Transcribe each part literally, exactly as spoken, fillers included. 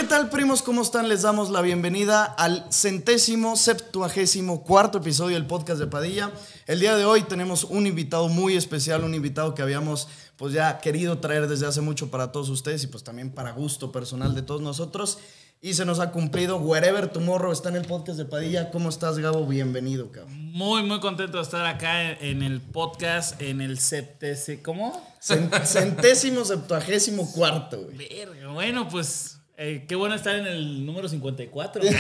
tal, primos? ¿Cómo están? Les damos la bienvenida al centésimo, septuagésimo cuarto episodio del podcast de Padilla. El día de hoy tenemos un invitado muy especial, un invitado que habíamos pues ya querido traer desde hace mucho para todos ustedes y pues también para gusto personal de todos nosotros. Y se nos ha cumplido. Wherever Tomorrow está en el podcast de Padilla. ¿Cómo estás, Gabo? Bienvenido, cabrón. Muy, muy contento de estar acá en el podcast, en el septésimo, ¿cómo? Centésimo, septuagésimo cuarto, güey. Verga, bueno, pues... Eh, qué bueno estar en el número cincuenta y cuatro. Qué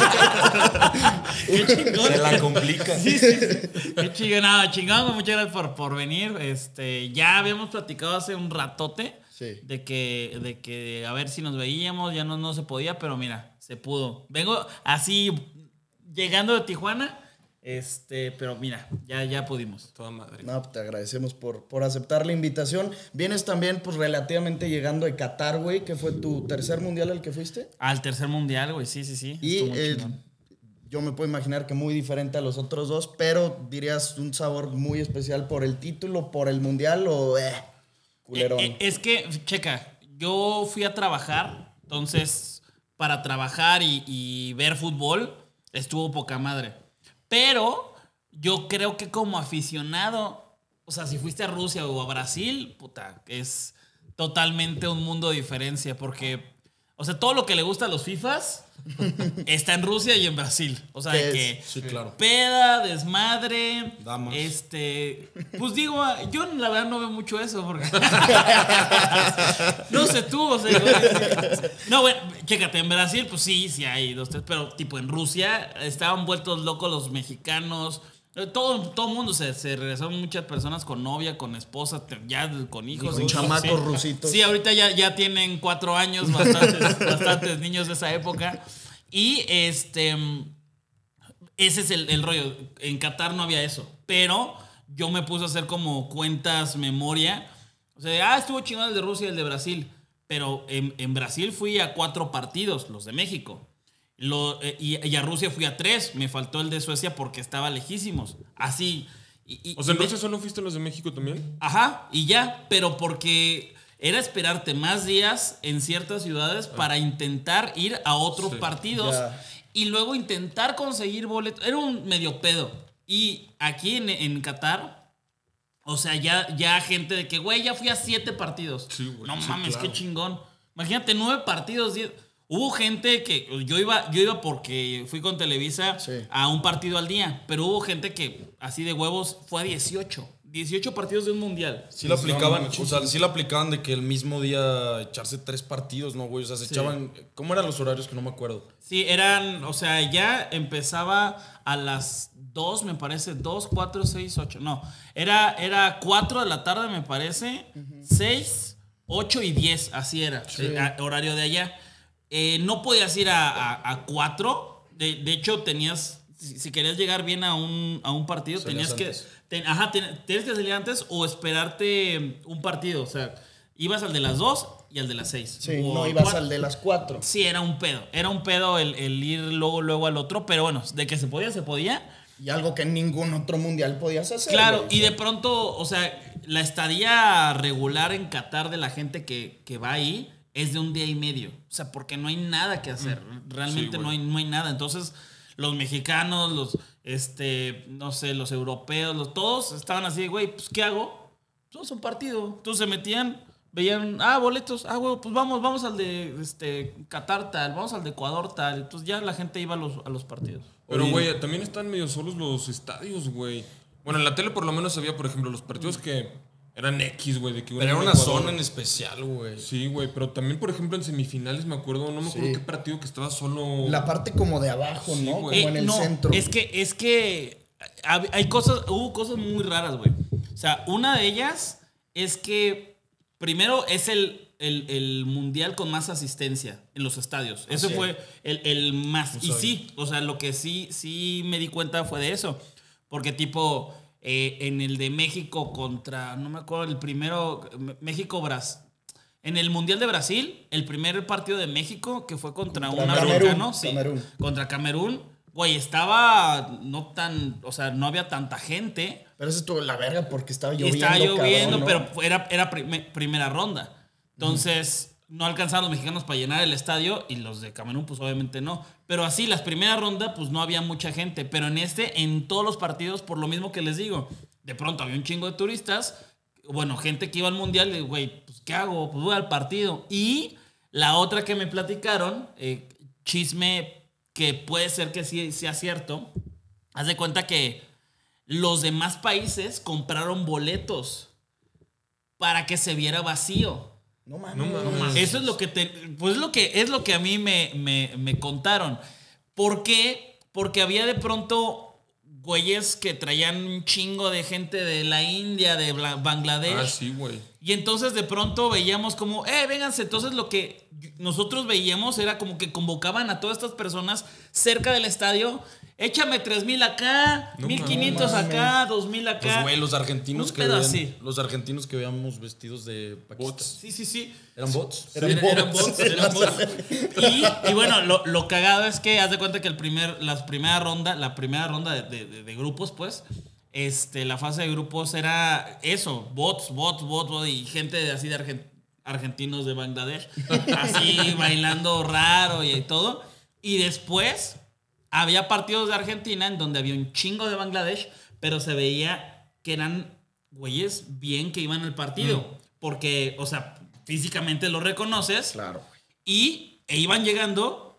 chingón. Se la complica. Sí, sí, sí. Qué chingón. Nada, chingón. Muchas gracias por, por venir. Este, ya habíamos platicado hace un ratote sí. de, que, de que a ver si nos veíamos. Ya no, no se podía, pero mira, se pudo. Vengo así, llegando de Tijuana. Este, pero mira, ya, ya pudimos. Toda madre. No, te agradecemos por, por aceptar la invitación. Vienes también, pues, relativamente llegando de Qatar, güey, que fue tu tercer mundial al que fuiste. Al tercer mundial, güey, sí, sí, sí. Y eh, yo me puedo imaginar que muy diferente a los otros dos, pero dirías un sabor muy especial por el título, por el mundial o eh, culerón. Eh, eh, es que, checa, yo fui a trabajar, entonces, para trabajar y, y ver fútbol, estuvo poca madre. Pero yo creo que como aficionado, o sea, si fuiste a Rusia o a Brasil, puta, es totalmente un mundo de diferencia. Porque, o sea, todo lo que le gusta a los FIFAs está en Rusia y en Brasil. O sea, de que sí, claro. Peda, desmadre, damas. Este, pues digo, yo la verdad no veo mucho eso. Porque no sé tú, o sea. No, bueno, chécate, en Brasil, pues sí, sí hay dos, tres, pero tipo en Rusia estaban vueltos locos los mexicanos. Todo, todo el mundo se, se regresaron muchas personas con novia, con esposa, ya con hijos. Con chamacos sí. rusitos. Sí, ahorita ya, ya tienen cuatro años, bastantes, bastantes niños de esa época. Y este, ese es el, el rollo. En Qatar no había eso. Pero yo me puse a hacer como cuentas, memoria. O sea, ah, estuvo chingón el de Rusia y el de Brasil. Pero en, en Brasil fui a cuatro partidos, los de México. Lo, eh, y, y a Rusia fui a tres. Me faltó el de Suecia porque estaba lejísimos. Así. Y, y, o sea, ¿en me, Rusia solo fuiste a los de México también? Ajá, y ya. Pero porque era esperarte más días en ciertas ciudades ah. para intentar ir a otros sí. partidos. Yeah. Y luego intentar conseguir boletos. Era un medio pedo. Y aquí en, en Qatar, o sea, ya, ya gente de que, güey, ya fui a siete partidos. Sí, güey, no sí, mames, claro. qué chingón. Imagínate, nueve partidos, diez. Hubo gente que yo iba, yo iba porque fui con Televisa sí. a un partido al día, pero hubo gente que así de huevos fue a dieciocho. dieciocho partidos de un mundial. Sí lo aplicaban, o sea, sí lo aplicaban de que el mismo día echarse tres partidos, ¿no, güey? O sea, se sí. echaban... ¿Cómo eran los horarios? Que no me acuerdo. Sí, eran... O sea, ya empezaba a las dos, me parece. dos, cuatro, seis, ocho. No, era, era cuatro de la tarde, me parece. Uh-huh. seis, ocho y diez, así era. Sí. El horario de allá. Eh, no podías ir a, a, a cuatro. De, de hecho, tenías... Si, si querías llegar bien a un, a un partido, Salías tenías antes. que... Ten, ajá, ten, tenías que salir antes o esperarte un partido. O sea, ibas al de las dos y al de las seis. Sí, o no ibas cuatro. al de las cuatro. Sí, era un pedo. Era un pedo el, el ir luego, luego al otro. Pero bueno, de que se podía, se podía. Y algo que en ningún otro mundial podías hacer. Claro, güey. Y de pronto, o sea, la estadía regular en Qatar de la gente que, que va ahí es de un día y medio. O sea, porque no hay nada que hacer. Realmente sí, no, hay, no hay nada. Entonces, los mexicanos, los, este, no sé, los europeos, los, todos estaban así, güey, pues, ¿qué hago? Pues es un partido. Entonces se metían, veían, ah, boletos, ah, güey, pues vamos, vamos al de este, Qatar tal, vamos al de Ecuador tal. Entonces ya la gente iba a los, a los partidos. Pero, güey, también están medio solos los estadios, güey. Bueno, en la tele por lo menos había, por ejemplo, los partidos que... Eran X, güey. Pero era una Ecuador. Zona en especial, güey. Sí, güey. Pero también, por ejemplo, en semifinales me acuerdo, no me acuerdo sí. qué partido que estaba solo... La parte como de abajo, sí, ¿no? Güey. Como eh, en el no, centro. Es que, es que hay cosas, hubo cosas muy raras, güey. O sea, una de ellas es que primero es el, el, el mundial con más asistencia en los estadios. Ese ah, sí. fue el, el más. No y sabe. sí, o sea, lo que sí, sí me di cuenta fue de eso. Porque tipo... Eh, en el de México contra, no me acuerdo, el primero, México-Brasil. En el Mundial de Brasil, el primer partido de México, que fue contra, contra un africano, sí, Camerún. contra Camerún, güey, estaba no tan, o sea, no había tanta gente. Pero eso estuvo la verga porque estaba lloviendo. Estaba lloviendo, cabrón, ¿no? pero era, era prim- primera ronda. Entonces, no alcanzaron los mexicanos para llenar el estadio y los de Camerún pues obviamente no. Pero así, las primeras rondas pues no había mucha gente. Pero en este, en todos los partidos, por lo mismo que les digo, de pronto había un chingo de turistas, bueno, gente que iba al mundial, y güey, pues ¿qué hago? Pues voy al partido. Y la otra que me platicaron, eh, chisme que puede ser que sí sea cierto, haz de cuenta que los demás países compraron boletos para que se viera vacío. No mames. No mames. Eso es lo que te, pues lo que es lo que a mí me, me, me contaron. ¿Por qué? Porque había de pronto güeyes que traían un chingo de gente de la India, de Bangladesh. Ah, sí, güey. Y entonces de pronto veíamos como, eh, vénganse. Entonces lo que nosotros veíamos era como que convocaban a todas estas personas cerca del estadio. Échame tres mil acá, No mil quinientos mames. acá, dos mil acá. Pues, güey, los argentinos Un que pedo veían- así. los argentinos que veíamos vestidos de Pakistán. Bots. Sí, sí, sí. ¿Eran bots? Eran Eran- eran bots. bots, eran bots. Y, y bueno, lo, lo cagado es que haz de cuenta que el primer, la primera ronda, la primera ronda de, de- de- de grupos, pues, este, la fase de grupos era eso, bots, bots, bots, bots, y gente de, así de argen- argentinos de Bangladesh, así bailando raro y todo. Y después había partidos de Argentina en donde había un chingo de Bangladesh, pero se veía que eran güeyes bien que iban al partido. Porque, o sea, físicamente lo reconoces. Claro. Y e iban llegando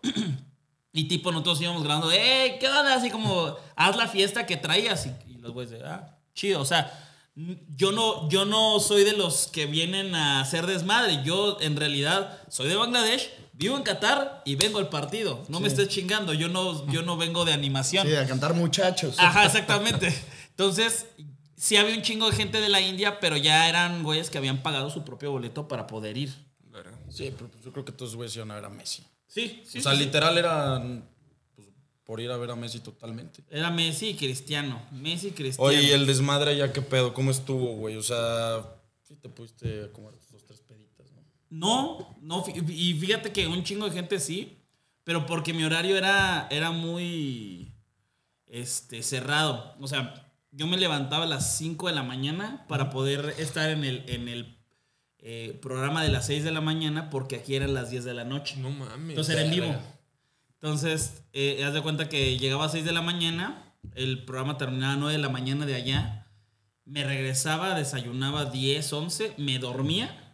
y tipo nosotros íbamos grabando, ¡eh, qué onda! Así como, haz la fiesta que traías. Y, y los güeyes de, ah, chido. O sea, yo no, yo no soy de los que vienen a hacer desmadre. Yo, en realidad, soy de Bangladesh, vivo en Qatar y vengo al partido. No me estés chingando. Yo no, yo no vengo de animación. Sí, a cantar muchachos. Ajá, exactamente. Entonces, sí había un chingo de gente de la India, pero ya eran güeyes que habían pagado su propio boleto para poder ir. Verga. Sí, pero pues yo creo que todos güeyes iban a ver a Messi. Sí, sí. o sea, sí, sí. literal eran pues, por ir a ver a Messi totalmente. Era Messi y Cristiano. Messi y Cristiano. Oye, ¿y el desmadre ya qué pedo? ¿Cómo estuvo, güey? O sea, sí te pudiste comer dos, tres peditas, ¿no? No, no, fí- y fíjate que un chingo de gente sí, pero porque mi horario era, era muy este, cerrado. O sea, yo me levantaba a las cinco de la mañana para poder estar en el, en el eh, programa de las seis de la mañana, porque aquí eran las diez de la noche. No mames. Entonces era en vivo. Entonces, eh, haz de cuenta que llegaba a seis de la mañana, el programa terminaba a nueve de la mañana de allá, me regresaba, desayunaba diez, once, me dormía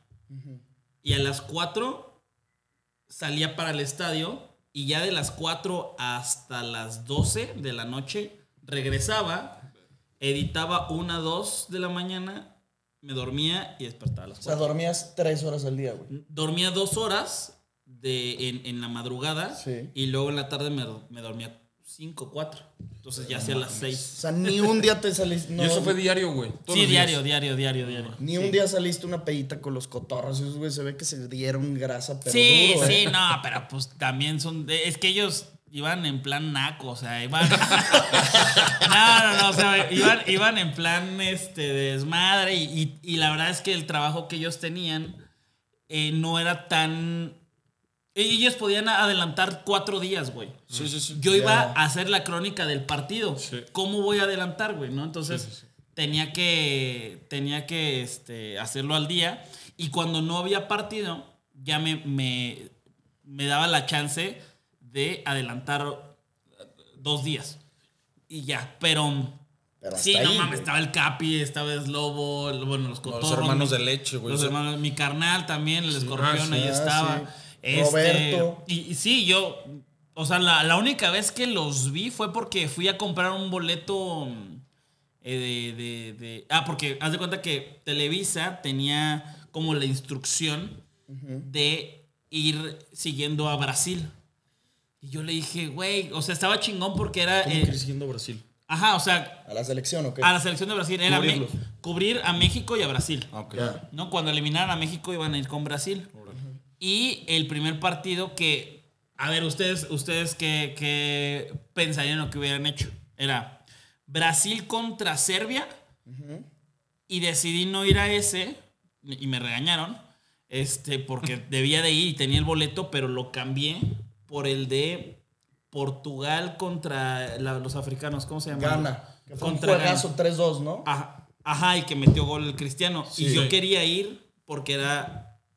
y a las cuatro salía para el estadio y ya de las cuatro hasta las doce de la noche regresaba, editaba una, dos de la mañana, me dormía y despertaba a las O sea, cuatro. dormías tres horas al día, güey. Dormía dos horas de, en, en la madrugada Sí. y luego en la tarde me, me dormía cinco, cuatro. Entonces ya hacía las O seis. sea, ni un día te saliste. no, y eso fue diario, güey. todos Sí, los días. diario, diario, diario, diario. Ni Sí. un día saliste una pedita con los cotorros. Esos güey se ve que se dieron grasa, pero Sí, duro, sí, ¿eh? no, pero pues también son. Es que ellos iban en plan naco, o sea, iban. No, no, no, o sea, iban, iban en plan este, de desmadre y, y, y la verdad es que el trabajo que ellos tenían eh, no era tan. Ellos podían adelantar cuatro días, güey. Sí, sí, sí. Yo iba Ya. a hacer la crónica del partido. Sí. ¿Cómo voy a adelantar, güey? ¿No? Entonces Sí, sí, sí. tenía que, tenía que este, hacerlo al día. Y cuando no había partido, ya me, me, me daba la chance de adelantar dos días. Y ya, pero... Pero hasta sí, no ahí, mames, güey. estaba el Capi, estaba el Slobo, el- bueno, los cotorros. hermanos mi- de leche, güey. Los O sea, hermanos, mi carnal también, el escorpión, sí. ahí Ah, estaba. sí. Este, Roberto. Y, y sí, yo, o sea, la, la única vez que los vi fue porque fui a comprar un boleto eh, de, de, de- Ah, porque haz de cuenta que Televisa tenía como la instrucción de ir siguiendo a Brasil. Y yo le dije, güey, o sea, estaba chingón porque era... ¿Cómo eh, quieres siguiendo Brasil? ajá, o sea, ¿A la selección o qué? a la selección de Brasil era me- Cubrirlos. cubrir a México y a Brasil. Ah, ok. Ya. ¿No? Cuando eliminaran a México iban a ir con Brasil. Y el primer partido que, a ver, ustedes, ustedes qué, qué pensarían lo que hubieran hecho. Era Brasil contra Serbia y decidí no ir a ese y me regañaron este, porque debía de ir y tenía el boleto, pero lo cambié por el de Portugal contra la- los africanos. ¿Cómo se llama? Gana. Que fue un Contra Ghana. juegazo tres dos, ¿no? Ajá, ajá, y que metió gol el Cristiano. Sí. Y yo quería ir porque era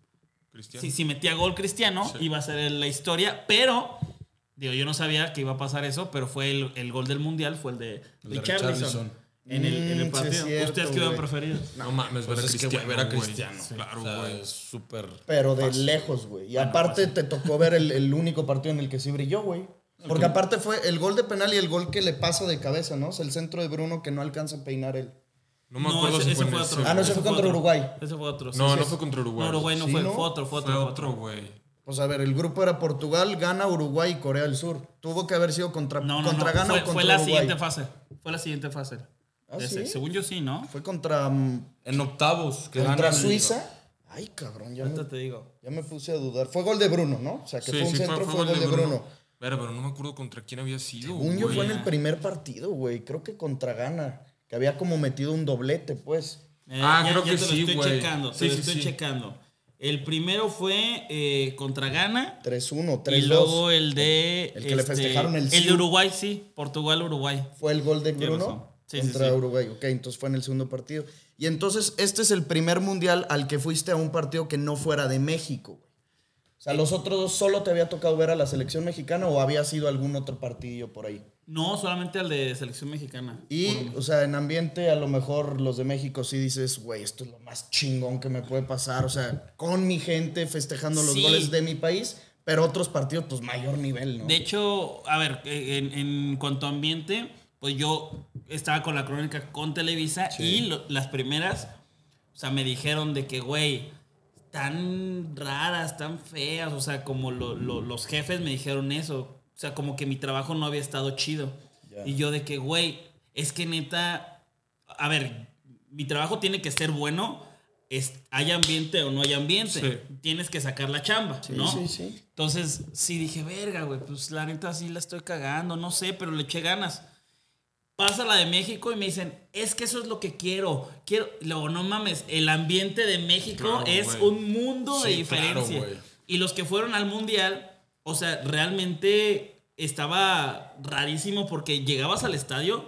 Cristiano. Si, si metía gol Cristiano, Sí. iba a ser la historia, pero digo, yo no sabía que iba a pasar eso, pero fue el, el gol del Mundial, fue el de El de Richarlison Richarlison. en el, en el Mm, sí es partido. cierto, ¿Ustedes qué iban güey. preferido? No mames, ver Pues a es que, Cristiano. güey, ver a güey. Cristiano. Sí, claro, O sea, güey. es súper. Pero de fácil. lejos, güey. Y aparte te tocó ver el, el único partido en el que sí brilló, güey. Porque aparte fue el gol de penal y el gol que le pasa de cabeza, ¿no? O sea, el centro de Bruno que no alcanza a peinar él. No me acuerdo si fue en ese. Ah, no, ese fue contra otro. Uruguay. Ese fue otro. sí, No, sí, no sí. fue contra Uruguay. No, Uruguay no ¿Sí, fue, no? fue otro, fue otro. Fue fue otro, güey. Pues a ver, el grupo era Portugal, Ghana, Uruguay y Corea del Sur. Tuvo que haber sido contra, No, no, contra no. Ghana Fue, o contra fue la Uruguay. siguiente fase. Fue la siguiente fase. ¿Ah, Ese, sí? Según yo sí, ¿no? Fue contra, mm, En octavos. Que contra ganan. Suiza. Ay, cabrón, ya me, Ahorita te digo. ya me puse a dudar. Fue gol de Bruno, ¿no? O sea, que Sí, fue un sí, centro, fue, gol de Bruno. Pero, pero no me acuerdo contra quién había sido. Según yo güey. fue en el primer partido, güey. Creo que contra Ghana. Que había como metido un doblete, pues. Eh, Ah, ya- creo ya que te lo sí, estoy güey. checando. Sí, te lo sí, estoy sí. checando. El primero fue eh, contra Ghana. tres uno, Y tres luego dos. el de. este, El que le festejaron el El Siu. de Uruguay, sí. Portugal-Uruguay. Fue el gol de Tienes razón. Bruno Sí, sí, contra sí. Uruguay. Ok, entonces fue en el segundo partido. Y entonces este es el primer mundial al que fuiste a un partido que no fuera de México, güey. O sea, los otros dos solo te había tocado ver a la selección mexicana o había sido algún otro partidillo por ahí. No, solamente al de selección mexicana. Y, o sea, en ambiente a lo mejor los de México sí dices, güey, esto es lo más chingón que me puede pasar. O sea, con mi gente festejando los Sí. goles de mi país, pero otros partidos, pues mayor nivel, ¿no? De hecho, a ver, en, en cuanto a ambiente, pues yo estaba con la crónica con Televisa y lo- las primeras, o sea, me dijeron de que, güey, tan raras, tan feas, o sea, como lo- lo- los jefes me dijeron eso, o sea, como que mi trabajo no había estado chido. Ya. Y yo de que, güey, es que neta, a ver, mi trabajo tiene que ser bueno, es, hay ambiente o no hay ambiente, Sí. tienes que sacar la chamba, Sí, ¿no? sí, sí. Entonces, sí dije, verga, güey, pues la neta sí la estoy cagando, no sé, pero le eché ganas. Pasa la de México y me dicen, es que eso es lo que quiero. Quiero, luego, no mames, el ambiente de México Claro, es güey. un mundo de Sí, claro, diferencia. güey. Y los que fueron al mundial, o sea, realmente estaba rarísimo porque llegabas al estadio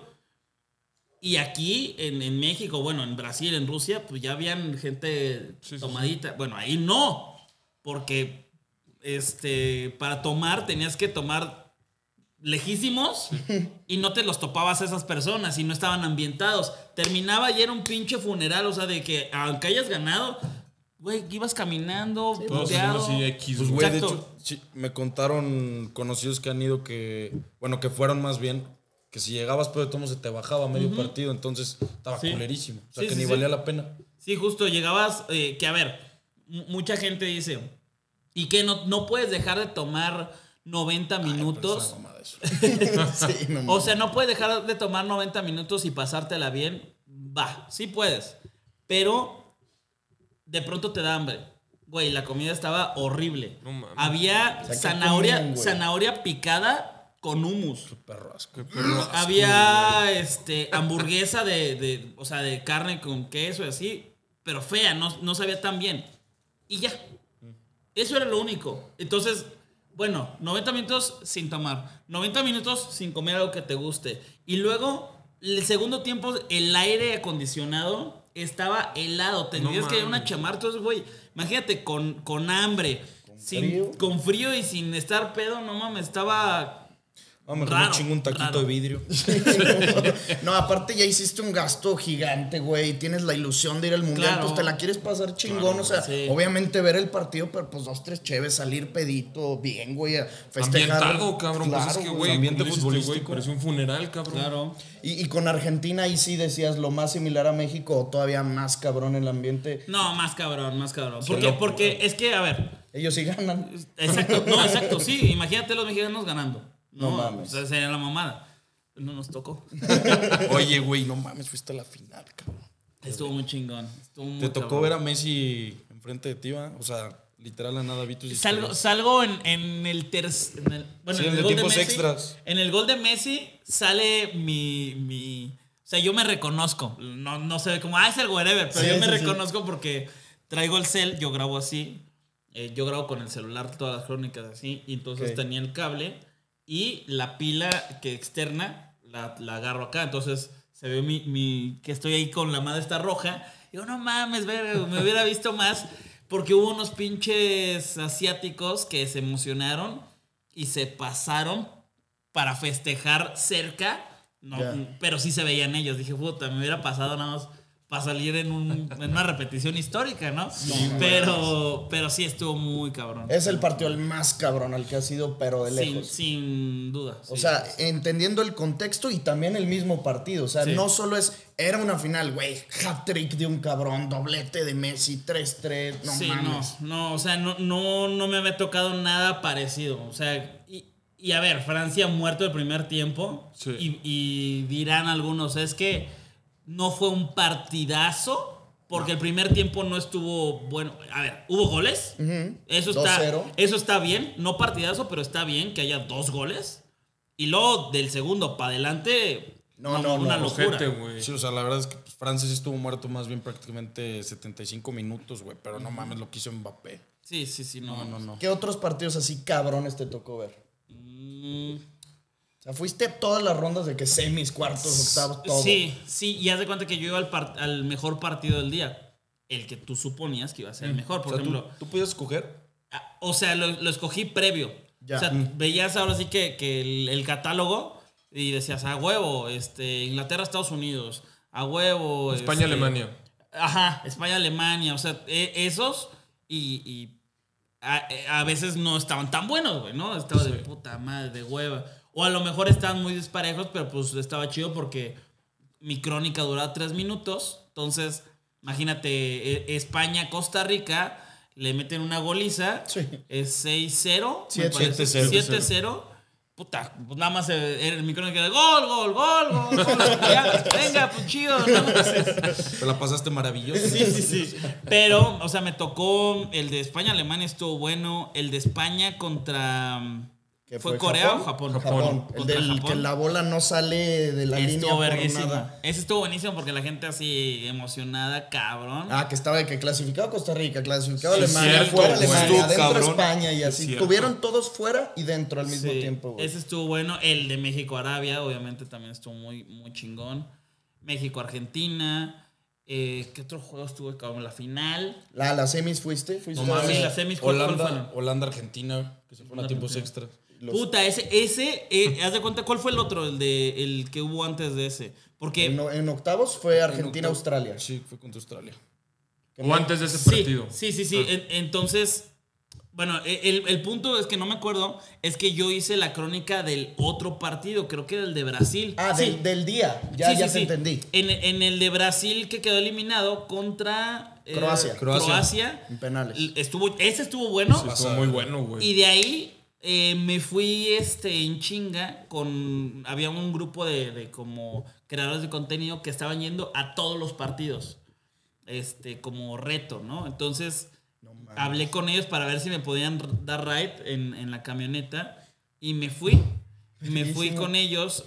y aquí en, en México, bueno, en Brasil, en Rusia, pues ya habían gente Sí, sí, tomadita. Bueno, ahí no, porque este, para tomar tenías que tomar lejísimos y no te los topabas a esas personas y no estaban ambientados. Terminaba y era un pinche funeral, o sea, de que aunque hayas ganado, güey, ibas caminando, Todos puteado. haciendo así X, Pues, güey. güey, de Exacto. hecho, sí, me contaron conocidos que han ido que, bueno, que fueron más bien, que si llegabas, pero de todos modos se te bajaba medio partido, entonces estaba Sí. culerísimo. O sea, Sí, que sí, ni sí. valía la pena. Sí, justo, llegabas, eh, que a ver, m- mucha gente dice, ¿y que no, no puedes dejar de tomar noventa minutos? Pero es una mamada eso. Sí, no O mames. sea, no puedes dejar de tomar noventa minutos y pasártela bien. Va, sí puedes. Pero de pronto te da hambre. Güey, la comida estaba horrible. No mames. Había O sea, ¿qué zanahoria, comían, güey? zanahoria picada con hummus. Perro asco. Qué perro asco, Había este, hamburguesa de, de, o sea, de carne con queso y así, pero fea, no, no sabía tan bien. Y ya. Eso era lo único. Entonces, bueno, noventa minutos sin tomar, noventa minutos sin comer algo que te guste. Y luego, el segundo tiempo, el aire acondicionado estaba helado. Tendrías No que ir a una mames. chamarra. Entonces, güey, imagínate con, con hambre, sin, frío. con frío y sin estar pedo, no mames, estaba... Vamos, Raro, me chingo un taquito raro. de vidrio. No, aparte ya hiciste un gasto gigante, güey. Tienes la ilusión de ir al mundial, Claro. pues te la quieres pasar chingón. o sea, sí. obviamente ver el partido, pero pues dos, tres cheves, salir pedito, bien, güey, a festejar. Ambientado, cabrón. Claro, pues es que, güey. güey, ambiente como dices tú, güey, futbolístico. parecía un funeral, cabrón. Claro. Y, y con Argentina ahí sí decías lo más similar a México o todavía más cabrón el ambiente. No, más cabrón, más cabrón. Porque, loco, porque es que, a ver, Ellos sí ganan. exacto, no, exacto, sí, imagínate los mexicanos ganando. No, No mames. O sea, sería la mamada. No nos tocó. Oye, güey, no mames, fuiste a la final, cabrón. Estuvo muy chingón. Estuvo muy Te tocó cabrón. ver a Messi enfrente de ti, ¿va? O sea, literal a nada vi tus Salgo, historias. salgo en, en el tercer. Bueno, Sí, en en el de gol de tiempos Messi. extras. En el gol de Messi sale mi. mi o sea, yo me reconozco. No, no se ve como, ah, es el wherever. Pero Sí, yo me sí, sí. reconozco porque traigo el cel, yo grabo así. eh, yo grabo con el celular todas las crónicas así. Y entonces Ok. tenía el cable y la pila que externa la, la agarro acá. Entonces se ve mi, mi, que estoy ahí con la madre esta roja. Digo, no mames, verga, me hubiera visto más. Porque hubo unos pinches asiáticos que se emocionaron y se pasaron para festejar cerca. No, Ya. pero sí se veían ellos. Dije, puta, me hubiera pasado nada más para salir en, un, en una repetición histórica, ¿no? pero, pero sí estuvo muy cabrón. Es el partido el más cabrón al que ha sido, pero de sin, lejos. sin duda. O sí. sea, entendiendo el contexto y también el mismo partido. O sea, Sí. no solo es. Era una final, güey. Hat-trick de un cabrón, doblete de Messi, tres tres. No sí, mames. no, no, o sea, no, no, no me había tocado nada parecido. O sea, y, y a ver, Francia muerto el primer tiempo. Sí. Y, y dirán algunos, es que no fue un partidazo. Porque el primer tiempo no estuvo bueno. A ver, hubo goles. Ujú. Eso dos está, cero. eso está bien. No partidazo, pero está bien que haya dos goles. Y luego del segundo para adelante. No, no, una no, locura. Ojete, güey. Sí, o sea, la verdad es que pues, Francia sí estuvo muerto más bien prácticamente setenta y cinco minutos, güey. Pero no mames lo que hizo Mbappé. Sí, sí, sí, no, No, no, no. ¿Qué otros partidos así cabrones te tocó ver? Mm, O sea, fuiste a todas las rondas de que semis, cuartos, octavos, todo. Sí, sí, y haz de cuenta que yo iba al, par- al mejor partido del día. El que tú suponías que iba a ser el mejor. Por O sea, ¿tú, ejemplo, ¿tú podías escoger? ah, o sea, lo, lo escogí previo. Ya. O sea, veías ahora sí que, que el, el catálogo y decías, a huevo, este, Inglaterra, Estados Unidos, a huevo. España, este, Alemania. Ajá, España, Alemania, o sea, e- esos y, y a, a veces no estaban tan buenos, güey, ¿no? Estaba de puta madre, de hueva. O a lo mejor estaban muy disparejos, pero pues estaba chido porque mi crónica duraba tres minutos. Entonces, imagínate, e- España, Costa Rica, le meten una goliza, Sí. es seis cero, me Siete- parece, siete cero. siete cero. Puta, pues nada más eh, era el micrófono que era gol, gol, gol, gol, gol. Ya, venga, pues chido, ¿no? Te la pasaste maravilloso. Sí, sí, sí. Pero, o sea, me tocó el de España-Alemania, estuvo bueno. El de España contra. ¿Qué ¿Fue, fue, Corea Japón? o Japón? Japón. El Contra del Japón. que la bola no sale de la línea Estuvo por verguísimo. nada. Ese estuvo buenísimo porque la gente así emocionada, cabrón. Ah, que estaba de que clasificaba Costa Rica, clasificaba Sí, Alemania, cierto, fuera güey. Alemania, Estuvo adentro cabrón. España y Sí, así. cierto. Tuvieron todos fuera y dentro al mismo Sí, tiempo, güey. ese estuvo bueno. El de México-Arabia, obviamente, también estuvo muy, muy chingón. México-Argentina. Eh, ¿Qué otro juego estuvo, cabrón? La final. La, la semis fuiste, fuiste. No a- mames. Sí, las semis, ¿cuál- cuál Holanda, fueron? Holanda, Argentina, que se fueron a tiempos Argentina. extras. Los- Puta, ese, ese, eh, haz de cuenta, ¿cuál fue el otro? El de el que hubo antes de ese. Porque. en, en octavos fue En Argentina-Australia. octavos. Sí, fue contra Australia. O antes de ese Sí, partido. sí, sí, sí. En- entonces, bueno, e, el, el punto es que no me acuerdo, es que yo hice la crónica del otro partido, creo que era el de Brasil. Ah, Sí. del, del día. Ya, Sí, ya sí, te sí. entendí. En, en el de Brasil que quedó eliminado contra eh, Croacia. Croacia. Croacia. En penales. Estuvo, ese estuvo bueno. Sí, estuvo muy bueno, güey. Y de ahí eh, me fui este, en chinga con... Había un grupo de, de como creadores de contenido que estaban yendo a todos los partidos. Este, como reto, ¿no? Entonces, hablé con ellos para ver si me podían r- dar ride en, en la camioneta. Y me fui. Me fui Buenísimo. con ellos.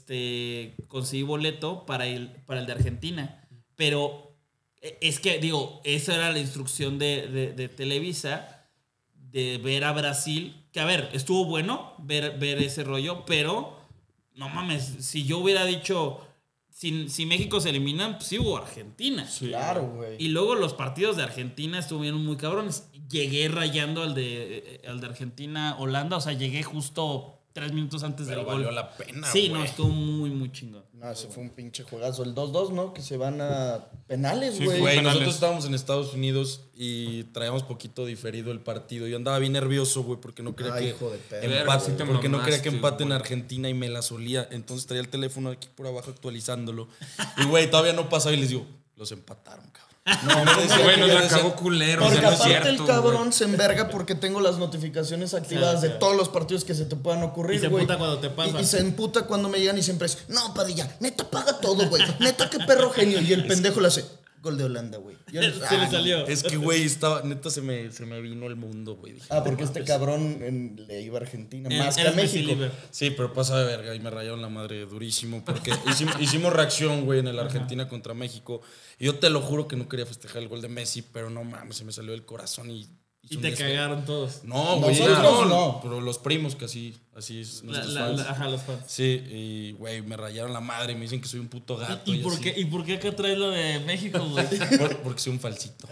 Este, conseguí boleto para el, para el de Argentina. Pero eh, es que, digo, esa era la instrucción de, de, de Televisa de ver a Brasil. Que a ver, estuvo bueno ver, ver ese rollo, pero no mames, si yo hubiera dicho, si, si México se eliminan, pues sí hubo Argentina. Sí. Claro, güey. Y luego los partidos de Argentina estuvieron muy cabrones. Llegué rayando al de, al de Argentina-Holanda, o sea, llegué justo tres minutos antes Pero del valió gol. la pena, Sí, güey. no, estuvo muy, muy chingón. No, ese fue un pinche juegazo. El dos dos, ¿no? Que se van a penales, Sí, güey. Güey, penales. nosotros estábamos en Estados Unidos y traíamos poquito diferido el partido. Yo andaba bien nervioso, güey, porque no quería Ay, que hijo de perra. Verga, empate, sí te porque no quería mamaste, que empaten güey. Argentina y me la solía. Entonces traía el teléfono aquí por abajo actualizándolo. Y güey, todavía no pasaba y les digo, los empataron, cabrón. No, me decía Güey, que nos yo la decía- cagó culero. Porque o sea, no es aparte cierto, el cabrón güey. se enverga porque tengo las notificaciones activadas Claro, de claro. todos los partidos que se te puedan ocurrir, Y se güey. emputa cuando te pasa. Y, y se emputa cuando me llegan y siempre es, no, Padilla, neta paga todo, güey. Neta, qué perro genio. Y el pendejo le hace, gol de Holanda, güey. Yo, Se le ah, no. salió. Es que, güey, estaba, neta se me, se me vino el mundo, güey. Dije, Ah, porque este cabrón en- le iba a Argentina Eh, más que a eres Messi México. libre. sí, pero pasa de verga y me rayaron la madre durísimo porque hicimos, hicimos reacción, güey, en el Argentina contra México. Y yo te lo juro que no quería festejar el gol de Messi, pero no mames, se me salió del corazón y Y te cagaron todos. No, güey. Nosotros no, no. Pero los primos que así, así es. La- nuestros la- fans. la- ajá, los fans. Sí, y güey, me rayaron la madre y me dicen que soy un puto gato. ¿Y, y y por así. qué, ¿Y por qué acá traes lo de México, güey? Por- porque soy un falsito.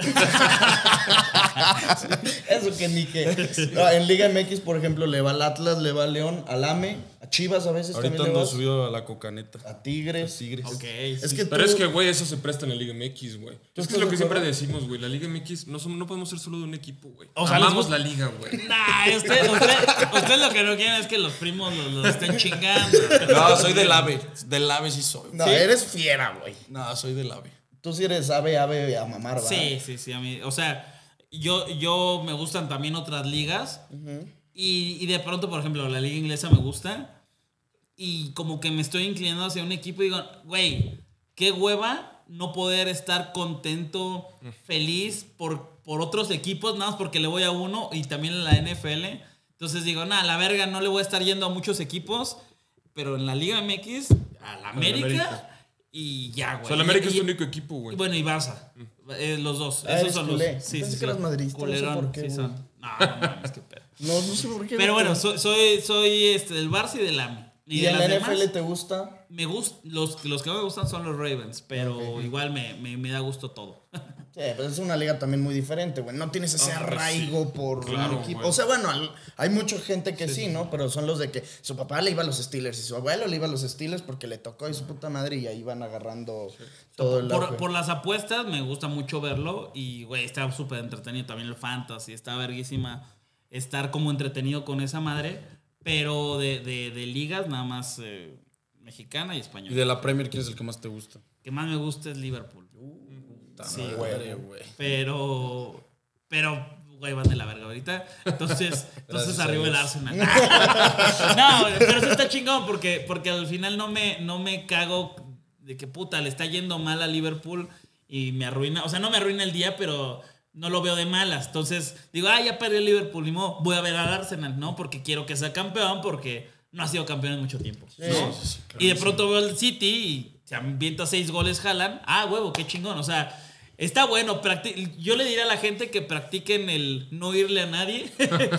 Eso que ni que. No, en Liga M X, por ejemplo, le va al Atlas, le va al León, al AME, a Chivas a veces Ahorita también le ando vas, subido a la cocaneta. a Tigres. A Tigres. Ok. Es sí. que Pero tú- es que, güey, eso se presta en la Liga M X, güey. Es que estás es lo que de siempre acuerdo? decimos, güey. La Liga M X no, somos, no podemos ser solo de un equipo, güey. O sea, les Amamos gusta- la liga, güey. Nah, usted, usted, usted lo que no quiere es que los primos los, los estén chingando. No, soy del AVE. Del AVE sí soy. No, ¿Sí? eres fiera, güey. No, soy del AVE. Tú sí eres ave, ave a mamar, ¿va? Sí, sí, sí. A mí, o sea, yo, yo me gustan también otras ligas. y, y de pronto, por ejemplo, la liga inglesa me gusta. Y como que me estoy inclinando hacia un equipo y digo, güey, qué hueva no poder estar contento, feliz por, por otros equipos, nada más porque le voy a uno y también en la N F L. Entonces digo, nada, la verga, no le voy a estar yendo a muchos equipos, pero en la Liga M X, a la América, América. y ya, güey. O sea, el América Y- es y- tu único equipo, güey. Bueno, y Barça. Eh, los dos. Ah, Esos eres son culé. los. Sí, Pensé sí, que eras sí. madridista, no sé Culerón, por qué, sí güey. son. No, no mames, qué pedo. No, no sé por qué. Pero güey. bueno, soy, soy, soy este, del Barça y del A M E. ¿Y, de en la las N F L demás, te gusta? me gust, los, los que más me gustan son los Ravens, pero igual me, me, me da gusto todo. Sí, pues es una liga también muy diferente, güey. No tienes ese Ah, pues arraigo sí. por Claro, un equipo. güey. O sea, bueno, al- hay mucha gente que sí, ¿no? Pero son los de que su papá le iba a los Steelers y su abuelo le iba a los Steelers porque le tocó y su puta madre y ahí van agarrando todo el Por, auge. por las apuestas me gusta mucho verlo y, güey, está súper entretenido. También el fantasy, está verguísima estar como entretenido con esa madre, pero de, de, de ligas nada más eh, mexicana y Y española. de la Premier, ¿quién es el que más te gusta? Que más me gusta es Liverpool. Puta Sí, madre, güey. Pero, pero, güey, van de la verga ahorita. Entonces, entonces Gracias a arriba el Dios. Arsenal. No, güey, pero eso está chingón porque, porque al final no me, no me cago de que puta, le está yendo mal a Liverpool y me arruina. O sea, no me arruina el día, pero no lo veo de malas. Entonces digo, ah, ya perdió el Liverpool, ni modo, voy a ver al Arsenal, ¿no? Porque quiero que sea campeón porque no ha sido campeón en mucho tiempo. ¿no? Sí, sí, claro Y de pronto veo el City y se ambienta seis goles, jalan. Ah, huevo, qué chingón. O sea, está bueno. practi- Yo le diría a la gente que practiquen el no irle a nadie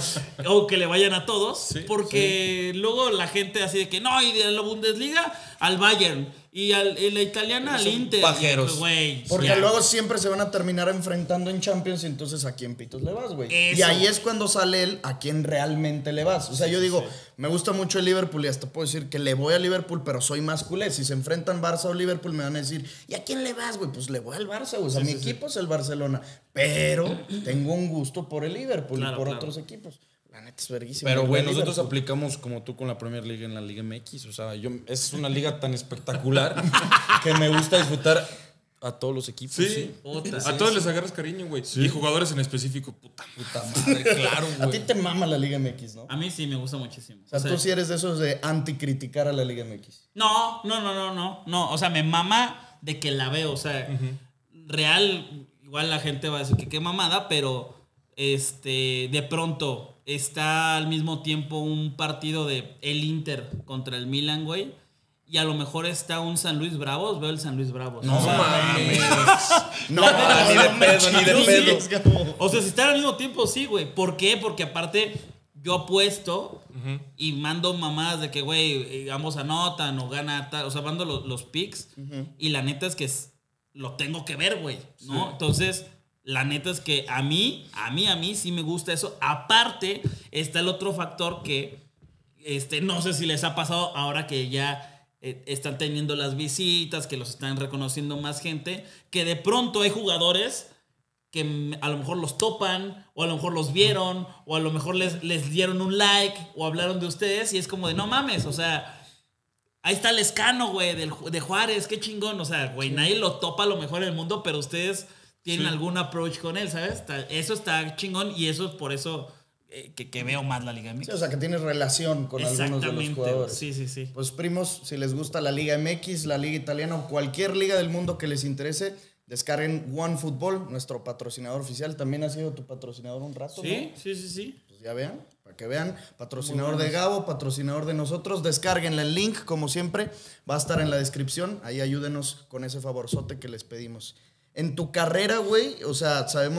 o que le vayan a todos. Sí, porque luego la gente así de que no, y de la Bundesliga al Bayern y, al, y la italiana al Son Inter. pajeros. Y, pues, güey, Porque ya. luego siempre se van a terminar enfrentando en Champions y entonces a quién pitos le vas, güey. Eso. Y ahí es cuando sale el a quién realmente le vas. O sea, yo digo, me gusta mucho el Liverpool y hasta puedo decir que le voy a Liverpool, pero soy más culé. Si se enfrentan Barça o Liverpool me van a decir, ¿y a quién le vas, güey? Pues le voy al Barça, güey. O sea, mi equipo es el Barcelona. Pero tengo un gusto por el Liverpool Claro, y por claro. otros equipos. La neta es verguísima. Pero, El güey, Liverpool. nosotros aplicamos como tú con la Premier League en la Liga M X. O sea, yo, es una liga tan espectacular que me gusta disfrutar a todos los equipos. Sí. Sí. Puta. A todos les agarras cariño, güey. Y jugadores en específico, puta. Puta madre, claro, A ti güey. te mama la Liga M X, ¿no? A mí sí me gusta muchísimo. O sea, O sea, tú sí eres de esos de anti-criticar a la Liga M X. No, no, no, no, no. No, o sea, me mama de que la veo. O sea, real, igual la gente va a decir que qué mamada, pero este, de pronto está al mismo tiempo un partido de el Inter contra el Milan, güey. Y a lo mejor está un San Luis Bravos, veo el San Luis Bravos. No o sea, mames. No, La neta, ni de pedo, ni de yo pedo. sí. O sea, si están al mismo tiempo, sí, güey. ¿Por qué? Porque aparte yo apuesto y mando mamadas de que, güey, eh, ambos anotan o gana tal. O sea, mando los, los picks. Y la neta es que es- lo tengo que ver, güey. ¿No? Entonces, la neta es que a mí, a mí, a mí sí me gusta eso. Aparte, está el otro factor que, este, no sé si les ha pasado ahora que ya eh, están teniendo las visitas, que los están reconociendo más gente, que de pronto hay jugadores que mm, a lo mejor los topan, o a lo mejor los vieron, o a lo mejor les, les dieron un like, o hablaron de ustedes, y es como de, no mames, o sea, ahí está el Escano, güey, del Ju- de Juárez, qué chingón, o sea, güey, nadie lo topa a lo mejor en el mundo, pero ustedes tienen Sí. algún approach con él, ¿sabes? Está- eso está chingón, y eso es por eso eh, que, que veo más la Liga M X. Sí, o sea, que tienes relación con algunos de los Exactamente, jugadores. sí, sí, sí. Pues primos, si les gusta la Liga M X, la Liga Italiana o cualquier liga del mundo que les interese, descarguen OneFootball, nuestro patrocinador oficial. También ha sido tu patrocinador un rato, Sí, ¿no? sí, sí, sí. Pues ya vean, para que vean. Patrocinador de Gabo, patrocinador de nosotros. Descárguenle el link, como siempre. Va a estar en la descripción. Ahí ayúdenos con ese favorzote que les pedimos. En tu carrera, güey, o sea, sabemos,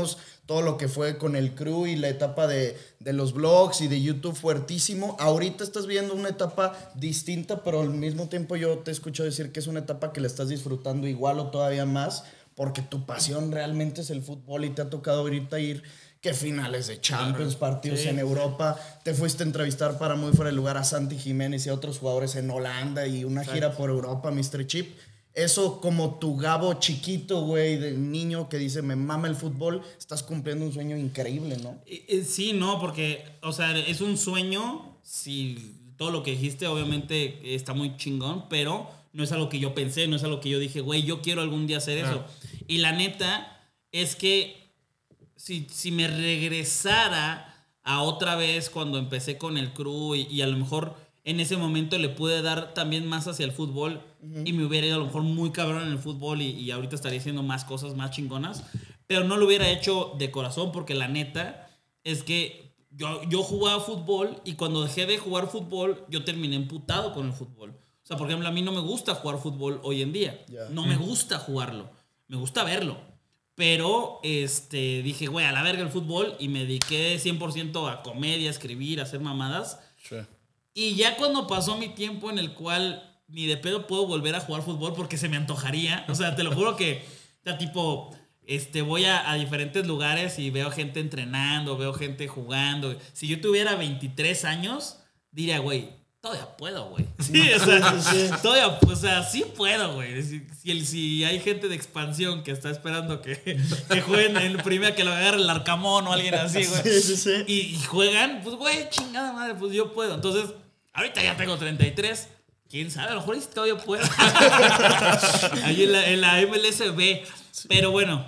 todo lo que fue con el crew y la etapa de, de los blogs y de YouTube fuertísimo. Ahorita estás viendo una etapa distinta, pero al mismo tiempo yo te escucho decir que es una etapa que la estás disfrutando igual o todavía más, porque tu pasión realmente es el fútbol y te ha tocado ahorita ir que finales de Champions, partidos sí. en Europa. Te fuiste a entrevistar para muy fuera de lugar a Santi Jiménez y a otros jugadores en Holanda y una Exacto. gira por Europa, mister Chip. Eso como tu Gabo chiquito, güey, de niño que dice, me mama el fútbol, estás cumpliendo un sueño increíble, ¿no? Sí, no, porque, o sea, es un sueño, si todo lo que dijiste obviamente está muy chingón, pero no es algo que yo pensé, no es algo que yo dije, güey, yo quiero algún día hacer eso. Ah. Y la neta es que Si, si me regresara a otra vez cuando empecé con el crew y, y a lo mejor en ese momento le pude dar también más hacia el fútbol uh-huh. y me hubiera ido a lo mejor muy cabrón en el fútbol y, y ahorita estaría haciendo más cosas más chingonas, pero no lo hubiera hecho de corazón porque la neta es que yo, yo jugaba fútbol y cuando dejé de jugar fútbol yo terminé emputado con el fútbol. O sea, por ejemplo, a mí no me gusta jugar fútbol hoy en día. Yeah. No me gusta jugarlo, me gusta verlo. Pero este, dije, güey, a la verga el fútbol y me dediqué cien por ciento a comedia, a escribir, a hacer mamadas. Sí. Y ya cuando pasó mi tiempo en el cual ni de pedo puedo volver a jugar fútbol porque se me antojaría. O sea, te lo juro que, o sea, tipo, este, voy a, a diferentes lugares y veo gente entrenando, veo gente jugando. Si yo tuviera veintitrés años, diría, güey, todavía puedo, güey. Sí, o sea, sí. todavía, o sea, sí puedo, güey. Si, si, si hay gente de expansión que está esperando que, que jueguen en primera, que lo agarre el Arcamón o alguien así, güey. Sí, sí, sí. Y, y juegan, pues, güey, chingada madre, pues yo puedo. Entonces, ahorita ya tengo treinta y tres. ¿Quién sabe? A lo mejor todavía puedo. Ahí en la, en la M L S B. Sí. Pero bueno,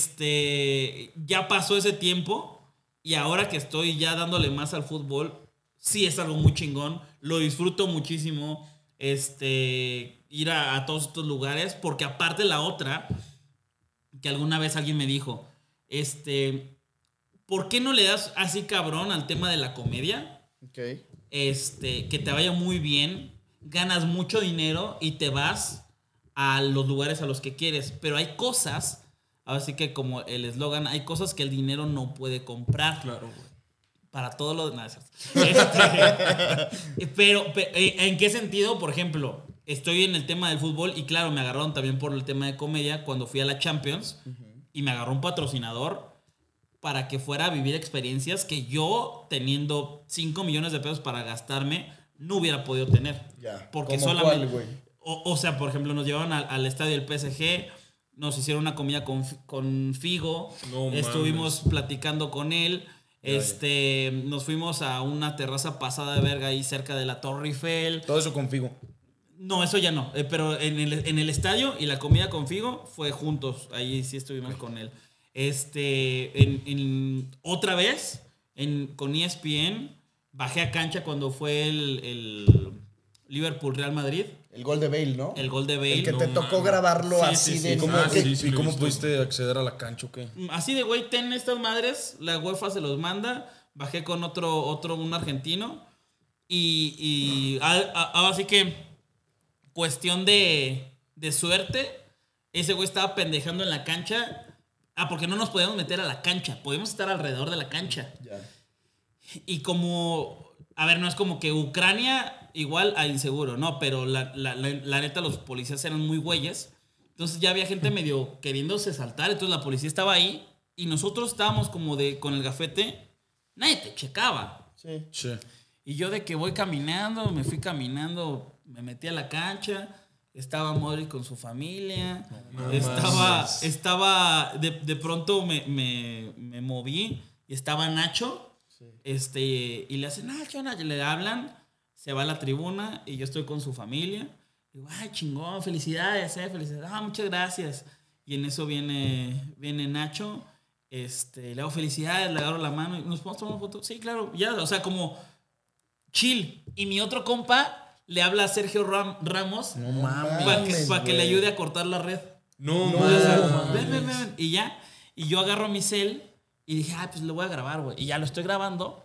este, ya pasó ese tiempo y ahora que estoy ya dándole más al fútbol, sí es algo muy chingón, lo disfruto muchísimo, este, ir a, a todos estos lugares, porque aparte la otra, que alguna vez alguien me dijo, este, ¿por qué no le das así cabrón al tema de la comedia? Okay. Este, que te vaya muy bien, ganas mucho dinero y te vas a los lugares a los que quieres, pero hay cosas, así que como el eslogan, hay cosas que el dinero no puede comprar. Claro, güey. Para todo lo demás. Este, pero, pero, ¿en qué sentido? Por ejemplo, estoy en el tema del fútbol y claro, me agarraron también por el tema de comedia cuando fui a la Champions uh-huh. y me agarró un patrocinador para que fuera a vivir experiencias que yo, teniendo cinco millones de pesos para gastarme, no hubiera podido tener. Ya. Porque ¿Cómo solamente. cuál, güey? O, o sea, por ejemplo, nos llevaron al, al estadio del P S G, nos hicieron una comida con, con Figo, no estuvimos mames. platicando con él. Este, nos fuimos a una terraza pasada de verga ahí cerca de la Torre Eiffel. Todo eso con Figo. No, eso ya no. Eh, pero en el, en el estadio y la comida con Figo fue juntos. Ahí sí estuvimos con él. Este, en, en, otra vez, en, con E S P N, bajé a cancha cuando fue el, el Liverpool-Real Madrid. El gol de Bale, ¿no? El gol de Bale. El que no, te tocó man. grabarlo sí, así sí, de... ¿Y cómo, ah, que, sí, sí, ¿y cómo visto. pudiste acceder a la cancha o qué? Así de, güey, ten estas madres, la UEFA se los manda. Bajé con otro, otro un argentino. Y, y ahora sí que, cuestión de, de suerte, ese güey estaba pendejando en la cancha. Ah, porque no nos podíamos meter a la cancha. Podíamos estar alrededor de la cancha. Ya. Y como... A ver, no es como que Ucrania igual a inseguro, no, pero la, la, la, la neta los policías eran muy güeyes. Entonces ya había gente medio queriéndose saltar. Entonces la policía estaba ahí y nosotros estábamos como de con el gafete. Nadie te checaba. Sí. Sí. Y yo de que voy caminando, me fui caminando, me metí a la cancha. Estaba Modric con su familia. No, no estaba, más. estaba de, de pronto me, me, me moví y estaba Nacho. Este, y le hacen, Nacho, Nacho, le hablan, se va a la tribuna y yo estoy con su familia. Digo, ay, chingón, felicidades, eh, felicidades. Ah, muchas gracias. Y en eso viene, viene Nacho, este, le hago felicidades, le agarro la mano y nos podemos tomar una foto. Sí, claro, ya, o sea, como chill. Y mi otro compa le habla a Sergio Ram- Ramos no mames, para que, pa que le ayude a cortar la red. No, no mames. O sea, ven, ven, ven. Y ya, y yo agarro mi cel. Y dije, ah, pues lo voy a grabar, güey. Y ya lo estoy grabando.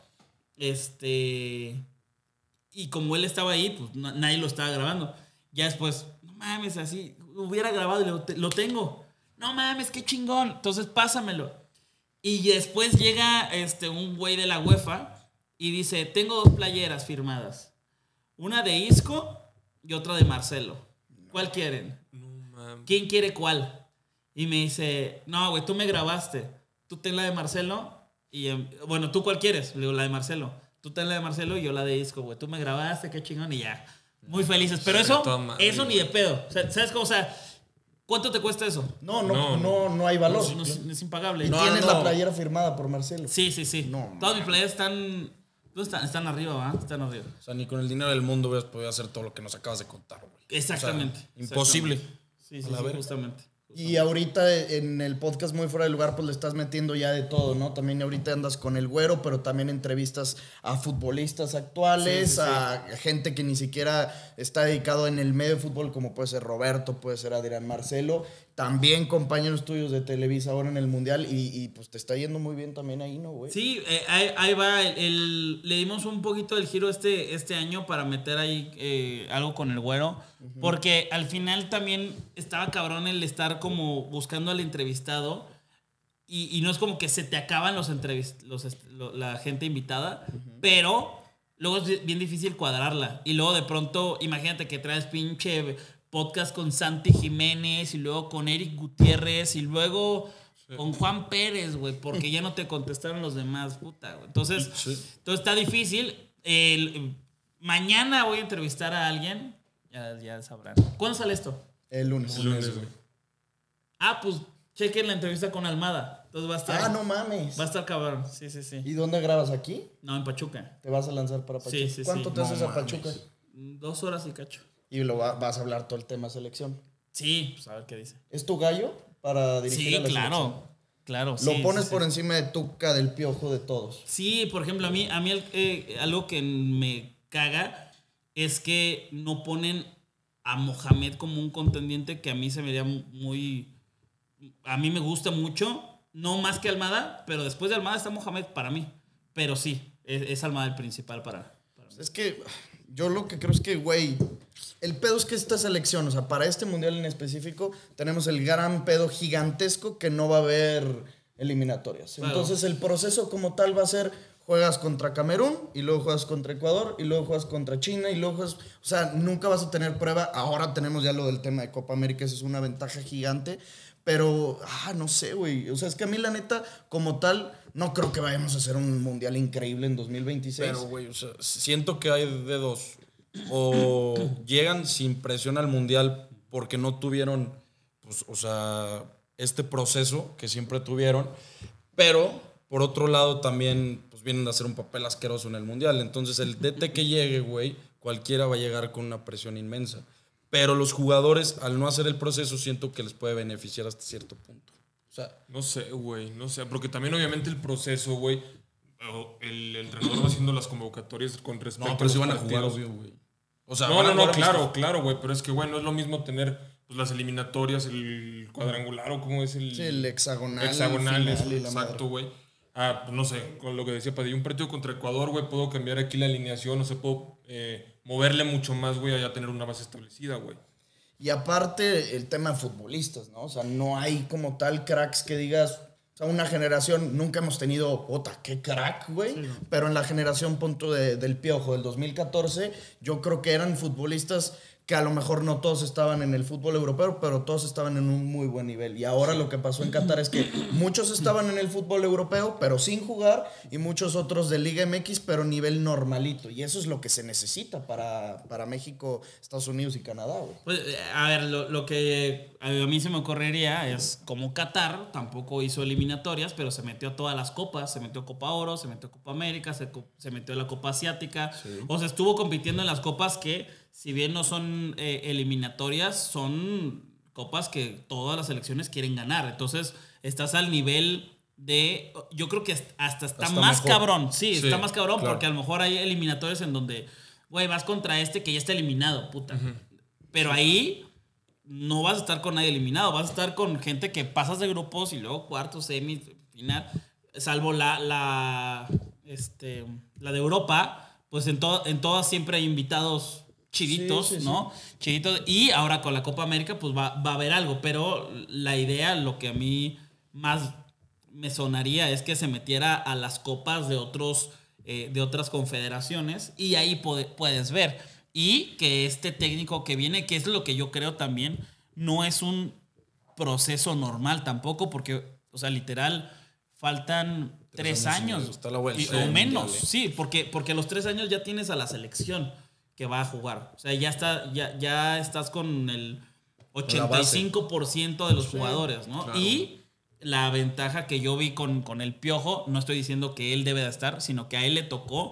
Este. Y como él estaba ahí, pues no, nadie lo estaba grabando. Ya después, no mames, así. Hubiera grabado y lo, lo tengo. No mames, qué chingón. Entonces pásamelo. Y después llega este, un güey de la UEFA y dice, tengo dos playeras firmadas. Una de Isco y otra de Marcelo. ¿Cuál quieren? No mames. ¿Quién quiere cuál? Y me dice, no, güey, tú me grabaste. Tú ten la de Marcelo y, em, bueno, ¿tú cuál quieres? Le digo, la de Marcelo. Tú ten la de Marcelo y yo la de Isco, güey. Tú me grabaste, qué chingón, y ya. Muy felices. Pero eso, eso ni de pedo. O sea, ¿sabes cómo? O sea, ¿cuánto te cuesta eso? No, no, No, no, no hay valor. No, es, es impagable. Y No, tienes no. la playera firmada por Marcelo. Sí, sí, sí. No, Todas mis playeras están, pues, están... Están arriba, ¿verdad? Están arriba. O sea, ni con el dinero del mundo hubieras podido hacer todo lo que nos acabas de contar, güey. Exactamente. O sea, imposible. Exactamente. Sí, sí, A la sí, verga. justamente. Y ahorita en el podcast Muy Fuera de Lugar, pues le estás metiendo ya de todo, ¿no? También ahorita andas con el Güero, pero también entrevistas a futbolistas actuales, Sí, sí, sí. a gente que ni siquiera está dedicado en el medio de fútbol, como puede ser Roberto, puede ser Adrián Marcelo. También compañeros tuyos de Televisa ahora en el Mundial y, y pues te está yendo muy bien también ahí, ¿no, güey? Sí, eh, ahí, ahí va. El, el- le dimos un poquito del giro este, este año para meter ahí eh, algo con el Güero. Uh-huh. Porque al final también estaba cabrón el estar como buscando al entrevistado. Y, y no es como que se te acaban los entrevist los, lo, la gente invitada. Uh-huh. Pero luego es bien difícil cuadrarla. Y luego de pronto, imagínate que traes pinche podcast con Santi Jiménez y luego con Eric Gutiérrez y luego sí. con Juan Pérez, güey, porque ya no te contestaron los demás, puta, güey. Entonces, sí. entonces está difícil. El, mañana voy a entrevistar a alguien, ya, ya sabrán. ¿Cuándo sale esto? El lunes. El lunes, güey. Ah, pues chequen la entrevista con Almada. Entonces va a estar. Ah, no mames. Va a estar cabrón. Sí, sí, sí. ¿Y dónde grabas? ¿Aquí? No, en Pachuca. ¿Te vas a lanzar para Pachuca? Sí, sí, ¿Cuánto sí. te No haces a mames. Pachuca? Dos horas y cacho. Y lo va, vas a hablar todo el tema selección. Sí, pues a ver qué dice. ¿Es tu gallo para dirigir sí, a la claro, selección? Claro, Lo sí, pones sí, por sí. encima de Tuca, del Piojo, de todos. Sí, por ejemplo, a mí, a mí eh, algo que me caga es que no ponen a Mohamed como un contendiente que a mí se me haría muy... A mí me gusta mucho, no más que Almada, pero después de Almada está Mohamed para mí. Pero sí, es, es Almada el principal para, para mí. Es que yo lo que creo es que, güey, el pedo es que esta selección, o sea, para este mundial en específico, tenemos el gran pedo gigantesco que no va a haber eliminatorias. Claro. Entonces el proceso como tal va a ser, juegas contra Camerún, y luego juegas contra Ecuador, y luego juegas contra China, y luego juegas... O sea, nunca vas a tener prueba. Ahora tenemos ya lo del tema de Copa América, eso es una ventaja gigante. Pero, ah, no sé, güey. O sea, es que a mí la neta, como tal, no creo que vayamos a hacer un mundial increíble en dos mil veintiséis. Pero, güey, o sea, siento que hay de dos. O llegan sin presión al mundial porque no tuvieron, pues, o sea, este proceso que siempre tuvieron. Pero, por otro lado, también, pues, vienen a hacer un papel asqueroso en el mundial. Entonces, el D T que llegue, güey, cualquiera va a llegar con una presión inmensa. Pero los jugadores, al no hacer el proceso, siento que les puede beneficiar hasta cierto punto. O sea, no sé, güey, no sé. Porque también, obviamente, el proceso, güey, el, el entrenador va haciendo las convocatorias con respecto no, pero a si los van a jugar, partidos. obvio, güey. O sea, no, van a no, no, jugar claro, amistosos. claro, güey. Pero es que, güey, no es lo mismo tener pues, las eliminatorias, el cuadrangular o cómo es el... Sí, el hexagonal. Hexagonal, el eso, final y la exacto, madre. güey. Ah, pues no sé, con lo que decía Padilla, un partido contra Ecuador, güey, puedo cambiar aquí la alineación, no sé, puedo eh, moverle mucho más, güey, a ya tener una base establecida, güey. Y aparte, el tema de futbolistas, ¿no? O sea, no hay como tal cracks que digas... O sea, una generación, nunca hemos tenido, ota, qué crack, güey. Sí. Pero en la generación punto de, del Piojo del dos mil catorce, yo creo que eran futbolistas que a lo mejor no todos estaban en el fútbol europeo, pero todos estaban en un muy buen nivel. Y ahora lo que pasó en Qatar es que muchos estaban en el fútbol europeo, pero sin jugar, y muchos otros de Liga M X, pero nivel normalito. Y eso es lo que se necesita para, para México, Estados Unidos y Canadá, güey. Pues, a ver, lo, lo que a mí se me ocurriría es, como Qatar tampoco hizo eliminatorias, pero se metió a todas las copas, se metió Copa Oro, se metió Copa América, se, se metió a la Copa Asiática, sí. O sea, estuvo compitiendo en las copas que, si bien no son eh, eliminatorias, son copas que todas las selecciones quieren ganar. Entonces, estás al nivel de... Yo creo que hasta está, está más mejor. cabrón. Sí, sí, está más cabrón, claro. Porque a lo mejor hay eliminatorias en donde, güey, vas contra este que ya está eliminado, puta. Uh-huh. Pero ahí no vas a estar con nadie eliminado. Vas a estar con gente que pasas de grupos y luego cuartos, semis, final. Salvo la, la, este, la de Europa, pues en, to, en todas siempre hay invitados... chiditos, sí, sí, ¿no? Sí. Chiditos. Y ahora con la Copa América, pues va, va a haber algo. Pero la idea, lo que a mí más me sonaría es que se metiera a las copas de otros eh, de otras confederaciones y ahí puede, puedes ver. Y que este técnico que viene, que es lo que yo creo también, no es un proceso normal tampoco, porque, o sea, literal, faltan tres, tres años, años está la vuelta, y, sí, o menos, mundial, ¿eh? Sí, porque, porque a los tres años ya tienes a la selección que va a jugar. O sea, ya, está, ya, ya estás con el ochenta y cinco por ciento de los sí, jugadores, ¿no? Claro. Y la ventaja que yo vi con, con el Piojo, no estoy diciendo que él debe de estar, sino que a él le tocó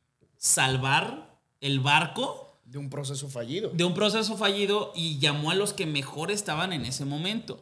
salvar el barco de un proceso fallido. De un proceso fallido y llamó a los que mejor estaban en ese momento.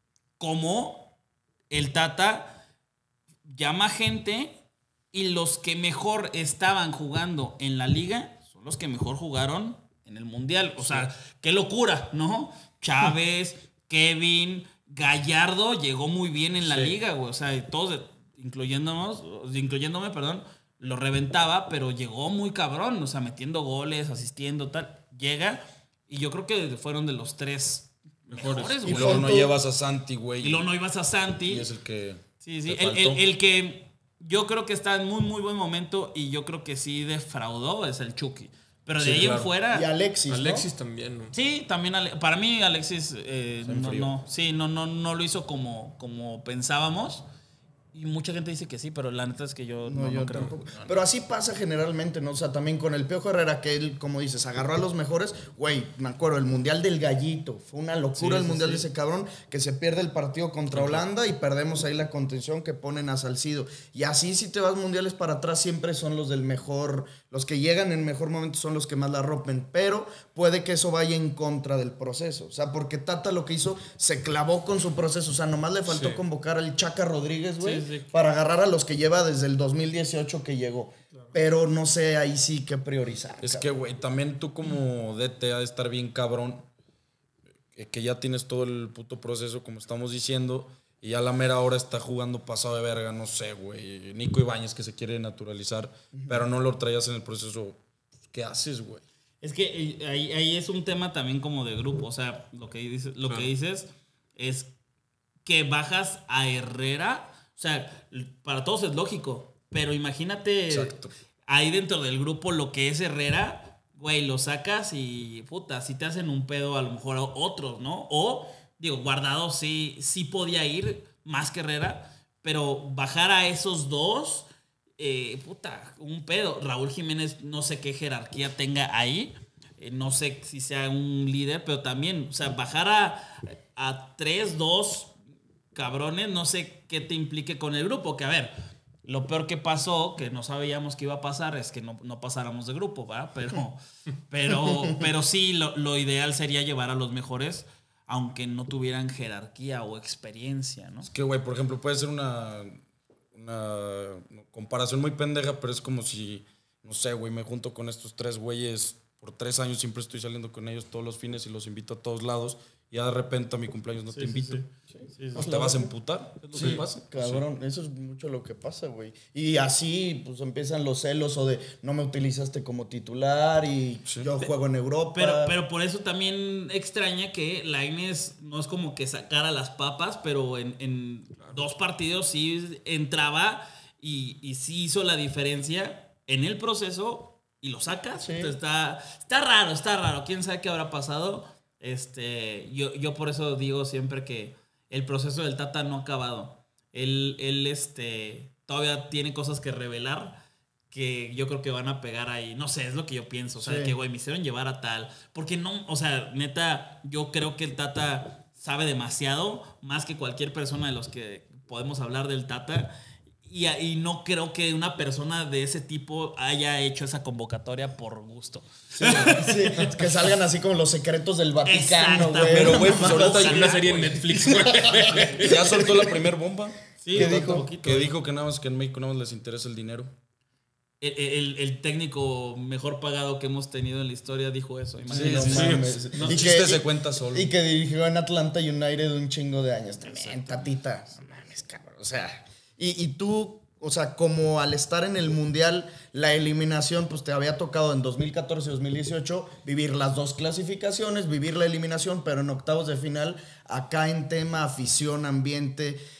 Como el Tata llama gente y los que mejor estaban jugando en la liga son los que mejor jugaron en el Mundial. O sea, qué locura, ¿no? Chávez, Kevin, Gallardo llegó muy bien en la sí. liga, güey. O sea, todos, incluyéndonos, incluyéndome, perdón, lo reventaba, pero llegó muy cabrón, o sea, metiendo goles, asistiendo, tal. Llega, y yo creo que fueron de los tres mejores, mejores güey. Y luego no llevas a Santi, güey. Y luego no ibas a Santi. Y es el que... Sí, sí, el, el, el que yo creo que está en muy, muy buen momento y yo creo que sí defraudó es el Chucky. Pero de sí, ahí claro. en fuera... Y Alexis, ¿no? Alexis también, ¿no? Sí, también. Ale- para mí Alexis eh, no, no, sí, no, no, no lo hizo como, como pensábamos. Y mucha gente dice que sí, pero la neta es que yo no, no, yo no creo. Tampoco. Pero así pasa generalmente, ¿no? O sea, también con el Piojo Herrera, que él, como dices, agarró a los mejores. Güey, me acuerdo, el Mundial del Gallito. Fue una locura sí, el sí, Mundial sí. de ese cabrón, que se pierde el partido contra okay. Holanda y perdemos ahí la contención que ponen a Salcido. Y así, si te vas mundiales para atrás, siempre son los del mejor, los que llegan en mejor momento son los que más la rompen. Pero puede que eso vaya en contra del proceso. O sea, porque Tata lo que hizo, se clavó con su proceso. O sea, nomás le faltó sí. convocar al Chaca Rodríguez, güey. Sí. Sí. para agarrar a los que lleva desde el dos mil dieciocho que llegó. Claro. Pero no sé ahí sí qué priorizar. Es cabrón. Que, güey, también tú como D T ha de estar bien cabrón, que ya tienes todo el puto proceso, como estamos diciendo, y ya a la mera hora está jugando pasado de verga, no sé, güey. Nico Ibáñez que se quiere naturalizar, uh-huh. pero no lo traías en el proceso. ¿Qué haces, güey? Es que ahí, ahí es un tema también como de grupo. O sea, lo que dices, lo claro. que dices es que bajas a Herrera. O sea, para todos es lógico, pero imagínate Exacto. ahí dentro del grupo lo que es Herrera, güey, lo sacas y puta, si te hacen un pedo a lo mejor a otros, ¿no? O, digo, Guardado sí, sí podía ir más que Herrera, pero bajar a esos dos, eh, puta, un pedo. Raúl Jiménez no sé qué jerarquía tenga ahí, eh, no sé si sea un líder, pero también, o sea, bajar a, a tres, dos... cabrones, no sé qué te implique con el grupo, que a ver, lo peor que pasó, que no sabíamos que iba a pasar, es que no, no pasáramos de grupo, ¿verdad? Pero, pero, pero sí, lo, lo ideal sería llevar a los mejores, aunque no tuvieran jerarquía o experiencia, ¿no? Es que, güey, por ejemplo, puede ser una, una comparación muy pendeja, pero es como si, no sé, güey, me junto con estos tres güeyes por tres años, siempre estoy saliendo con ellos todos los fines y los invito a todos lados. Y ya de repente a mi cumpleaños no sí, te invito. Sí, sí. Sí, sí, sí. ¿Te vas a emputar? ¿Es lo sí, que pasa? Cabrón, sí. Eso es mucho lo que pasa, güey. Y así pues empiezan los celos o de no me utilizaste como titular y sí. yo juego en Europa. Pero, pero por eso también extraña que Lainez no es como que sacara las papas, pero en, en claro. dos partidos sí entraba y, y sí hizo la diferencia en el proceso y lo sacas. Sí. Entonces está, está raro, está raro. ¿Quién sabe qué habrá pasado? Este, yo, yo por eso digo siempre que el proceso del Tata no ha acabado. Él, él este, todavía tiene cosas que revelar que yo creo que van a pegar ahí. No sé, es lo que yo pienso. O sea, sí. que, güey, me hicieron llevar a tal. Porque no, o sea, neta, yo creo que el Tata sabe demasiado, más que cualquier persona de los que podemos hablar del Tata. Y, y no creo que una persona de ese tipo haya hecho esa convocatoria por gusto. Sí, sí, que salgan así como los secretos del Vaticano, güey. Pero, güey, pues ahorita hay una serie en Netflix, güey. Ya soltó la primer bomba. Sí, ¿Qué dijo? Poquito, que dijo que nada más que en México nada más les interesa el dinero. El, el, el técnico mejor pagado que hemos tenido en la historia dijo eso. Imagínate. Sí, sí, sí. No, y chiste que, se cuenta solo. Y que dirigió en Atlanta United un chingo de años también, Tatita. No mames, cabrón. O sea... Y, y tú, o sea, como al estar en el Mundial, la eliminación, pues te había tocado en dos mil catorce y dos mil dieciocho vivir las dos clasificaciones, vivir la eliminación, pero en octavos de final, acá en tema afición, ambiente,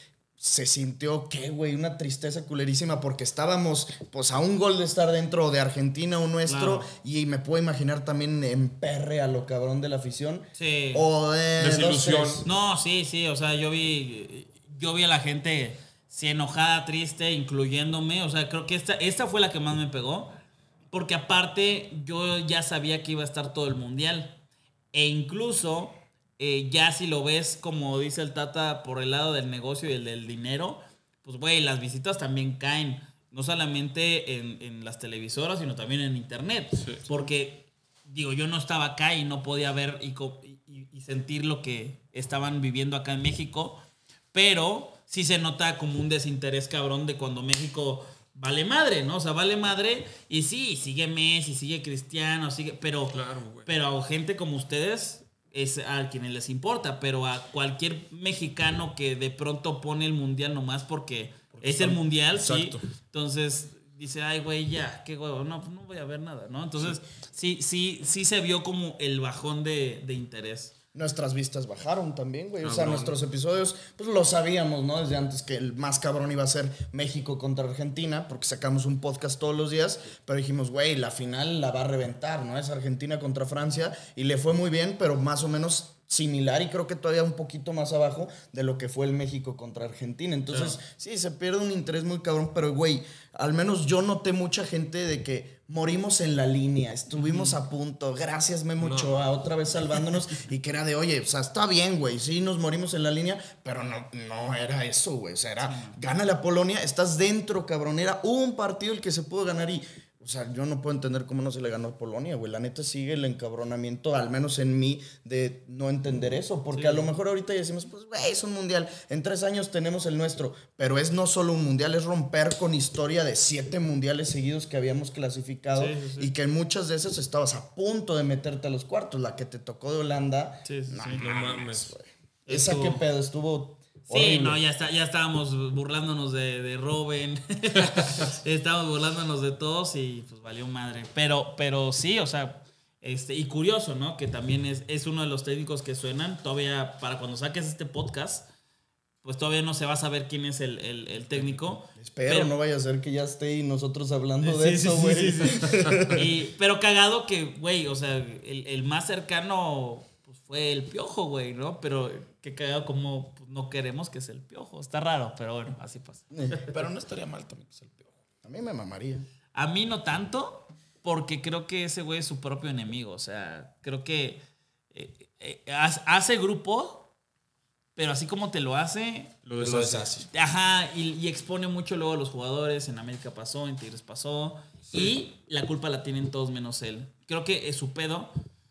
se sintió, ¿qué, güey? Una tristeza culerísima porque estábamos, pues, a un gol de estar dentro de Argentina o nuestro. Claro. Y me puedo imaginar también en perre a lo cabrón de la afición. Sí. O de desilusión. Dos, no, sí, sí. O sea, yo vi, yo vi a la gente sí, enojada, triste, incluyéndome. O sea, creo que esta, esta fue la que más me pegó. Porque aparte, yo ya sabía que iba a estar todo el mundial. E incluso... Eh, ya si lo ves, como dice el Tata, por el lado del negocio y el del dinero, pues güey, las visitas también caen, no solamente en, en las televisoras, sino también en internet. Sí. Porque, digo, yo no estaba acá y no podía ver y, y, y sentir lo que estaban viviendo acá en México, pero sí se nota como un desinterés cabrón de cuando México vale madre, ¿no? O sea, vale madre y sí, sigue Messi, sigue Cristiano, sigue, pero, claro, pero gente como ustedes... es a quienes les importa, pero a cualquier mexicano que de pronto pone el mundial nomás porque, porque es el mundial, exacto. Sí. Entonces dice, ay, güey, ya, qué huevo, no, no voy a ver nada, ¿no? Entonces sí, sí, sí, sí se vio como el bajón de, de interés. Nuestras vistas bajaron también, güey. O sea, nuestros episodios, pues lo sabíamos, ¿no? Desde antes que el más cabrón iba a ser México contra Argentina, porque sacamos un podcast todos los días, pero dijimos, güey, la final la va a reventar, ¿no? Es Argentina contra Francia, y le fue muy bien, pero más o menos similar y creo que todavía un poquito más abajo de lo que fue el México contra Argentina. Entonces, sí, sí se pierde un interés muy cabrón, pero güey, al menos yo noté mucha gente de que morimos en la línea, estuvimos uh-huh. a punto, gracias Memo no. Ochoa, otra vez salvándonos, y que era de, oye, o sea, está bien, güey, sí nos morimos en la línea, pero no, no era eso, güey, o sea, era, sí. Gánale a Polonia, estás dentro, cabrón, era un partido el que se pudo ganar y... O sea, yo no puedo entender cómo no se le ganó a Polonia, güey. La neta sigue el encabronamiento, al menos en mí, de no entender eso. Porque sí. A lo mejor ahorita ya decimos, pues, güey, es un mundial. En tres años tenemos el nuestro. Pero es no solo un mundial, es romper con historia de siete mundiales seguidos que habíamos clasificado. Sí, sí, sí. Y que en muchas de esas estabas a punto de meterte a los cuartos. La que te tocó de Holanda. Sí, sí, no, sí. No mames, güey. Esa estuvo... qué pedo, estuvo... Sí, horrible. No, ya está, ya estábamos burlándonos de, de Robben. Estábamos burlándonos de todos y pues valió madre. Pero, pero sí, o sea, este, y curioso, ¿no? Que también es, es uno de los técnicos que suenan. Todavía, para cuando saques este podcast, pues todavía no se va a saber quién es el, el, el técnico. Espero, pero, no vaya a ser que ya esté y nosotros hablando sí, de sí, eso, güey. Sí, sí, sí. Y, pero cagado que, güey, o sea, el, el más cercano pues, fue el Piojo, güey, ¿no? Pero qué cagado como pues, no queremos que sea el Piojo. Está raro, pero bueno, así pasa. Pero no estaría mal también que sea el Piojo. A mí me mamaría. A mí no tanto, porque creo que ese güey es su propio enemigo. O sea, creo que eh, eh, hace grupo... Pero así como te lo hace... Lo deshace. Ajá, y, y expone mucho luego a los jugadores. En América pasó, en Tigres pasó. Sí. Y la culpa la tienen todos menos él. Creo que es su pedo.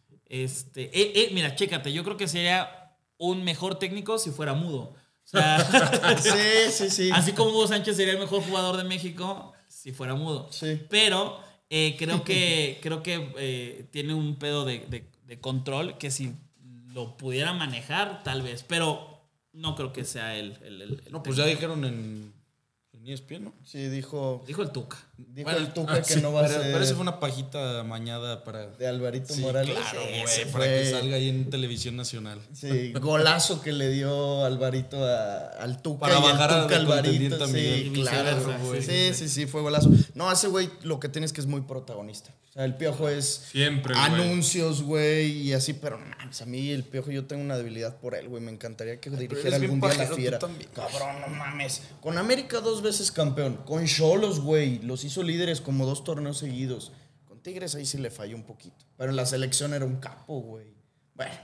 Este, eh, eh, mira, chécate. Yo creo que sería un mejor técnico si fuera mudo. O sea, sí, sí, sí. Así como Hugo Sánchez sería el mejor jugador de México si fuera mudo. Sí. Pero eh, creo que, creo que eh, tiene un pedo de, de, de control que si lo pudiera manejar, tal vez. Pero... No creo que sea él. El, el, el no, pues ya dijeron en, en E S P N, ¿no? Sí, dijo... Dijo el Tuca. Dijo bueno, el Tuca que sí, no va pero, a ser... Pero esa fue una pajita mañada para... De Alvarito sí, Morales. Claro, güey, sí, para que salga ahí en televisión nacional. Sí, golazo que le dio Alvarito a, al Tuca. Para y bajar al Tuca a Alvarito. También. Sí, claro, güey. Sí, sí, sí, fue golazo. No, ese güey lo que tiene es que es muy protagonista. O sea, el Piojo es siempre, anuncios, güey, y así, pero mames, a mí el Piojo yo tengo una debilidad por él, güey. Me encantaría que Ay, dirigiera algún día la Fiera. Cabrón, no mames. Con América dos veces campeón. Con Xolos, güey. Los hizo líderes como dos torneos seguidos. Con Tigres ahí sí le falló un poquito. Pero en la selección era un capo, güey. Bueno.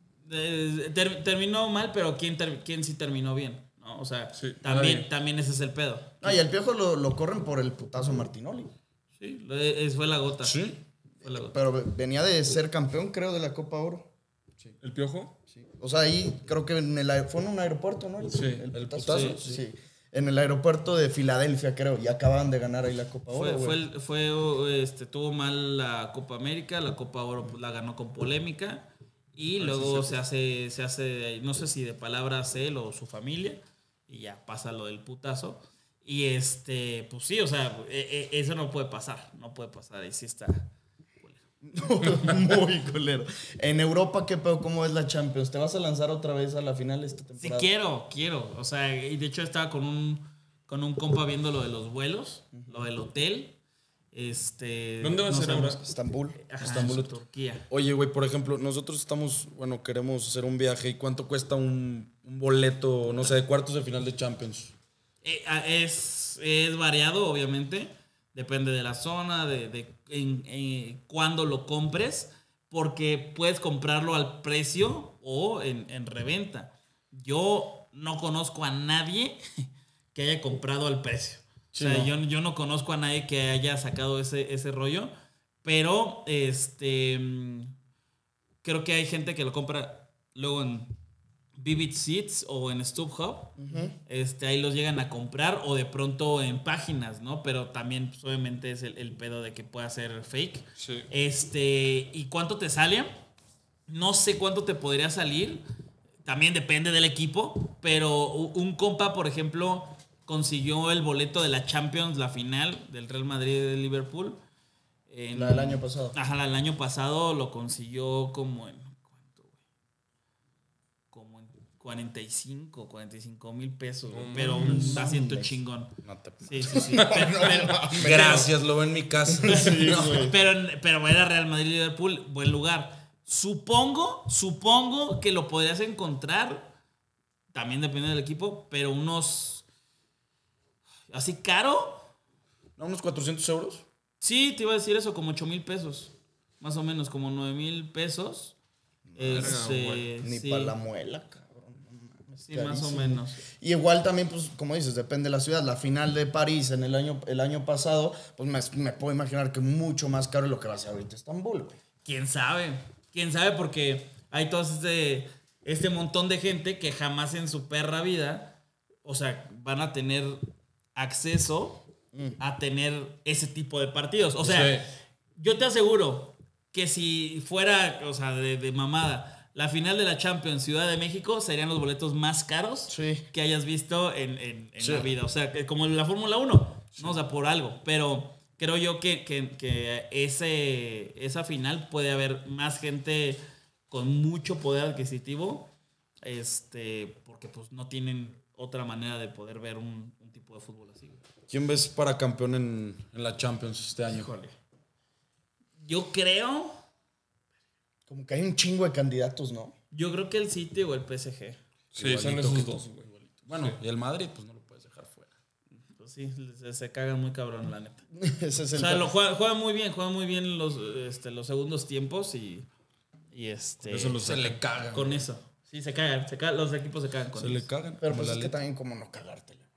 Eh, ter, terminó mal, pero ¿quién, ter, quién sí terminó bien? ¿No? O sea, sí, también, también ese es el pedo. No, y el Piojo lo, lo corren por el putazo Martinoli. Sí, fue la gota. Sí. Fue la gota. Pero venía de ser campeón, creo, de la Copa Oro. Sí. ¿El Piojo? Sí. O sea, ahí creo que en el, fue en un aeropuerto, ¿no? El, sí. El putazo. El putazo. Sí, sí. Sí. En el aeropuerto de Filadelfia, creo. Y acababan de ganar ahí la Copa fue, Oro. Fue, fue, este, tuvo mal la Copa América. La Copa Oro pues, la ganó con polémica. Y ah, luego sí, se hace, se hace, no sé si de palabras él o su familia. Y ya pasa lo del putazo. Y este, pues sí, o sea, eso no puede pasar, no puede pasar, ahí sí está. Muy culero. En Europa, ¿qué pedo? ¿Cómo es la Champions? ¿Te vas a lanzar otra vez a la final esta Sí, temporada? quiero, quiero. O sea, y de hecho estaba con un, con un compa viendo lo de los vuelos, lo del hotel. Este, ¿Dónde va a no ser sabemos- ahora? Estambul. Ajá, Estambul. en Turquía. Oye, güey, por ejemplo, nosotros estamos, bueno, queremos hacer un viaje. ¿Y cuánto cuesta un, un boleto, no sé, de cuartos de final de Champions? Eh, ah, es, es variado, obviamente. Depende de la zona, de, de en, en cuándo lo compres, porque puedes comprarlo al precio o en, en reventa. Yo no conozco a nadie que haya comprado al precio. Sí, o sea, no. yo, yo no conozco a nadie que haya sacado ese, ese rollo, pero este mm, creo que hay gente que lo compra luego en Vivid Seats o en StubHub. este, ahí los llegan a comprar o de pronto en páginas, ¿no? Pero también pues, obviamente es el, el pedo de que pueda ser fake. Sí. Este, ¿y cuánto te sale? No sé cuánto te podría salir. También depende del equipo. Pero u- un compa, por ejemplo, consiguió el boleto de la Champions, la final del Real Madrid y del Liverpool. En- La del año pasado. Ajá, la del año pasado lo consiguió como en. ¿Cuánto, güey? Como en cuarenta y cinco, cuarenta y cinco mil pesos, güey, pero un asiento mames. chingón. No te... Sí, sí, sí. Pero, pero- Gracias, lo veo en mi casa. no, pero, pero era Real Madrid Liverpool, buen lugar. Supongo, supongo que lo podrías encontrar. También depende del equipo, pero unos. Así caro. ¿No, unos cuatrocientos euros? Sí, te iba a decir eso, como ocho mil pesos. Más o menos, como nueve mil pesos. Este, güey. Ni sí, para la muela, cabrón. No mames, sí, más o carísimo. menos. Y igual también, pues, como dices, depende de la ciudad. La final de París en el año, el año pasado, pues me, me puedo imaginar que mucho más caro de lo que va a ser ahorita Estambul, güey. ¿Quién sabe? ¿Quién sabe? Porque hay todo este, este montón de gente que jamás en su perra vida, o sea, van a tener acceso a tener ese tipo de partidos. O sea, Sí. yo te aseguro que si fuera, o sea, de, de mamada, la final de la Champions Ciudad de México serían los boletos más caros Sí. que hayas visto en, en- en Sí. la vida. O sea, que como en la Fórmula uno, ¿no? O sea, por algo. Pero creo yo que, que, que ese, esa final puede haber más gente con mucho poder adquisitivo, este, porque pues no tienen otra manera de poder ver un, un tipo de fútbol así. güey. ¿Quién ves para campeón en, en la Champions este año? Yo creo, Como que hay un chingo de candidatos, ¿no? yo creo que el City o el P S G. Sí, son Igualito que esos tú. dos, güey. Bueno, y el Madrid, pues no lo puedes dejar fuera. Pues sí, se, se cagan muy cabrón, la neta. Ese es O el sea, lo juega, juega muy bien, juega muy bien los, este, los segundos tiempos y, y este, Eso lo Se le cagan. con eso. Sí, se cagan, se cagan, los equipos se cagan con Se eso. le cagan. Pero como pues la es que Liga. también como no cagártela, güey.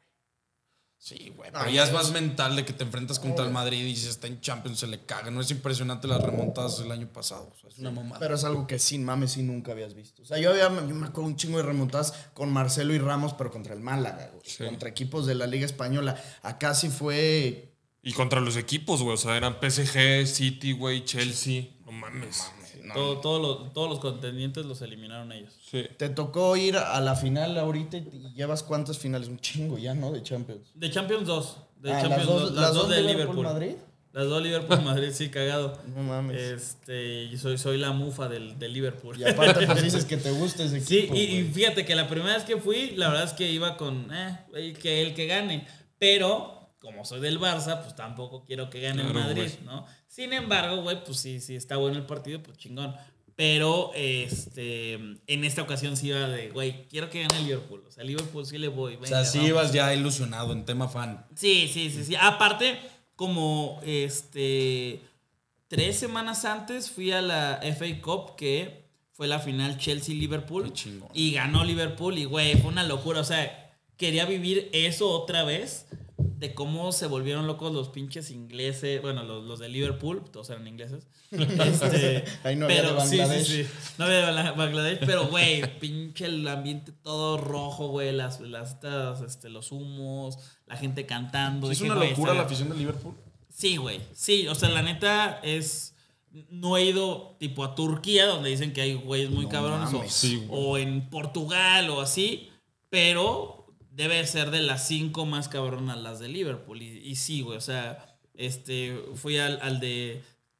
Sí, güey. Pero ya es más mental de que te enfrentas contra el Madrid y si está en Champions se le caga. No es impresionante las remontadas del año pasado. O sea, es una mamada. Pero es algo que sin mames sí nunca habías visto. O sea, yo, había, yo me acuerdo un chingo de remontadas con Marcelo y Ramos, pero contra el Málaga, güey. Sí. Contra equipos de la Liga Española. Acá sí fue... Y contra los equipos, güey. O sea, eran P S G, City, güey, Chelsea. No mames. no. Todo- todo lo- todos los contendientes los eliminaron ellos. Sí. Te tocó ir a la final ahorita y y llevas cuántas finales. Un chingo ya, ¿no? De Champions. De Champions dos. De Ah, Champions las dos, dos, las dos de de Liverpool. Liverpool-Madrid. Las dos Liverpool-Madrid, sí, cagado. No mames. Este, y soy, soy la mufa del, del Liverpool. Y aparte pues dices que te gusta ese Sí, equipo. y, y güey. fíjate que la primera vez que fui, la verdad es que iba con eh, el que el que gane. Pero, como soy del Barça, pues tampoco quiero que gane el Claro, Madrid, güey. ¿no? Sin embargo, güey, pues sí, sí está bueno el partido, pues chingón. Pero este en esta ocasión sí iba de, güey, quiero que gane el Liverpool. O sea, Liverpool sí le voy. O venga, sea, sí vamos. ibas ya ilusionado en tema fan. Sí, sí, sí, sí. Aparte, como este tres semanas antes fui a la F A Cup, que fue la final Chelsea-Liverpool. Qué chingón. Y ganó Liverpool y, güey, fue una locura. O sea, quería vivir eso otra vez, de cómo se volvieron locos los pinches ingleses. Bueno, los, los de Liverpool, todos eran ingleses. Este, Ahí no había de sí, Bangladesh. sí, sí. No había de Bangla- Bangladesh, pero, güey, pinche el ambiente todo rojo, güey, las, las, estas, este, los humos, la gente cantando. ¿Es Dije, una güey, locura está- la afición de Liverpool? Sí, güey. Sí, o sea, la neta es. No he ido tipo a Turquía, donde dicen que hay güeyes muy No cabrones, o, mames. Sí, güey. o en Portugal o así, pero debe ser de las cinco más cabronas las de Liverpool. Y, y sí, güey, o sea, este, fui al, al de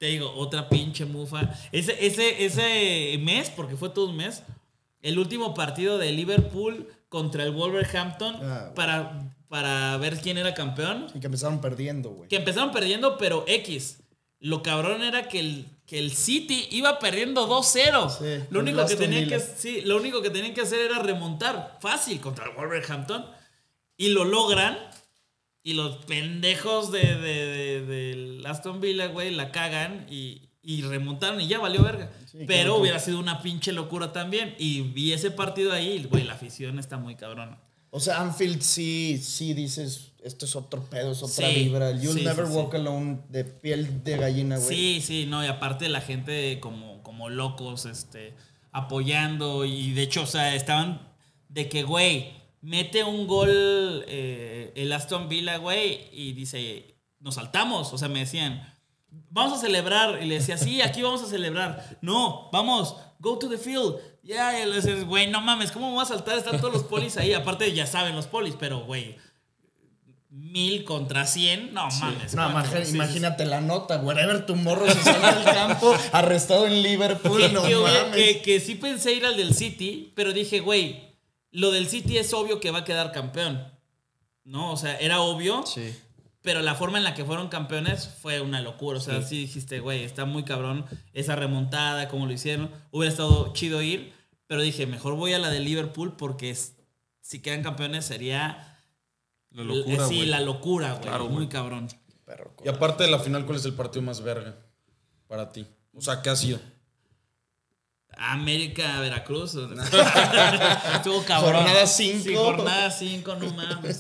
te digo, otra pinche mufa. Ese, ese, ese mes, porque fue todo un mes, el último partido de Liverpool contra el Wolverhampton Ah, para, para ver quién era campeón. Y que empezaron perdiendo, güey. Que empezaron perdiendo, pero X. Lo cabrón era que el, que el City iba perdiendo dos cero. Sí, lo, con único que Aston tenían Villa. que, sí, lo único que tenían que hacer era remontar fácil contra el Wolverhampton. Y lo logran. Y los pendejos de, de, de, del Aston Villa, güey, la cagan y, y remontaron y ya valió verga. Sí, pero claro. hubiera sido una pinche locura también. Y vi ese partido ahí, güey, la afición está muy cabrona. O sea, Anfield sí, sí dices, esto es otro pedo, es otra Sí, vibra. You'll sí, never sí, walk sí. alone de piel de gallina, güey. Sí, sí, no, y aparte la gente como, como locos, este, apoyando, y de hecho, o sea, estaban de que, güey, mete un gol eh, el Aston Villa, güey, y dice, nos saltamos, o sea, me decían, vamos a celebrar, y le decía, sí, aquí vamos a celebrar, no, vamos, go to the field, ya, yeah. Y le dices, güey, no mames, ¿cómo me voy a saltar? Están todos los polis ahí, aparte ya saben los polis, pero, güey, mil contra cien, no mames. No, ¿cuánto? imagínate, Sí, sí, imagínate la nota, wherever tu morro se salta del campo, arrestado en Liverpool, que, no que, hubiera- mames. que- que sí pensé ir al del City, pero dije, güey, lo del City es obvio que va a quedar campeón. ¿No? O sea, era obvio, Sí. pero la forma en la que fueron campeones fue una locura. O sea, sí, dijiste, güey, está muy cabrón esa remontada, como lo hicieron. Hubiera estado chido ir, pero dije, mejor voy a la de Liverpool porque es- si quedan campeones sería... La locura, Sí, güey. la locura, güey. Claro, muy güey. cabrón. Perro, Y aparte de la final, ¿cuál es el partido más verga para ti? O sea, ¿qué ha sido? América, Veracruz. Estuvo cabrón. Jornada cinco. Sí, jornada cinco, no mames.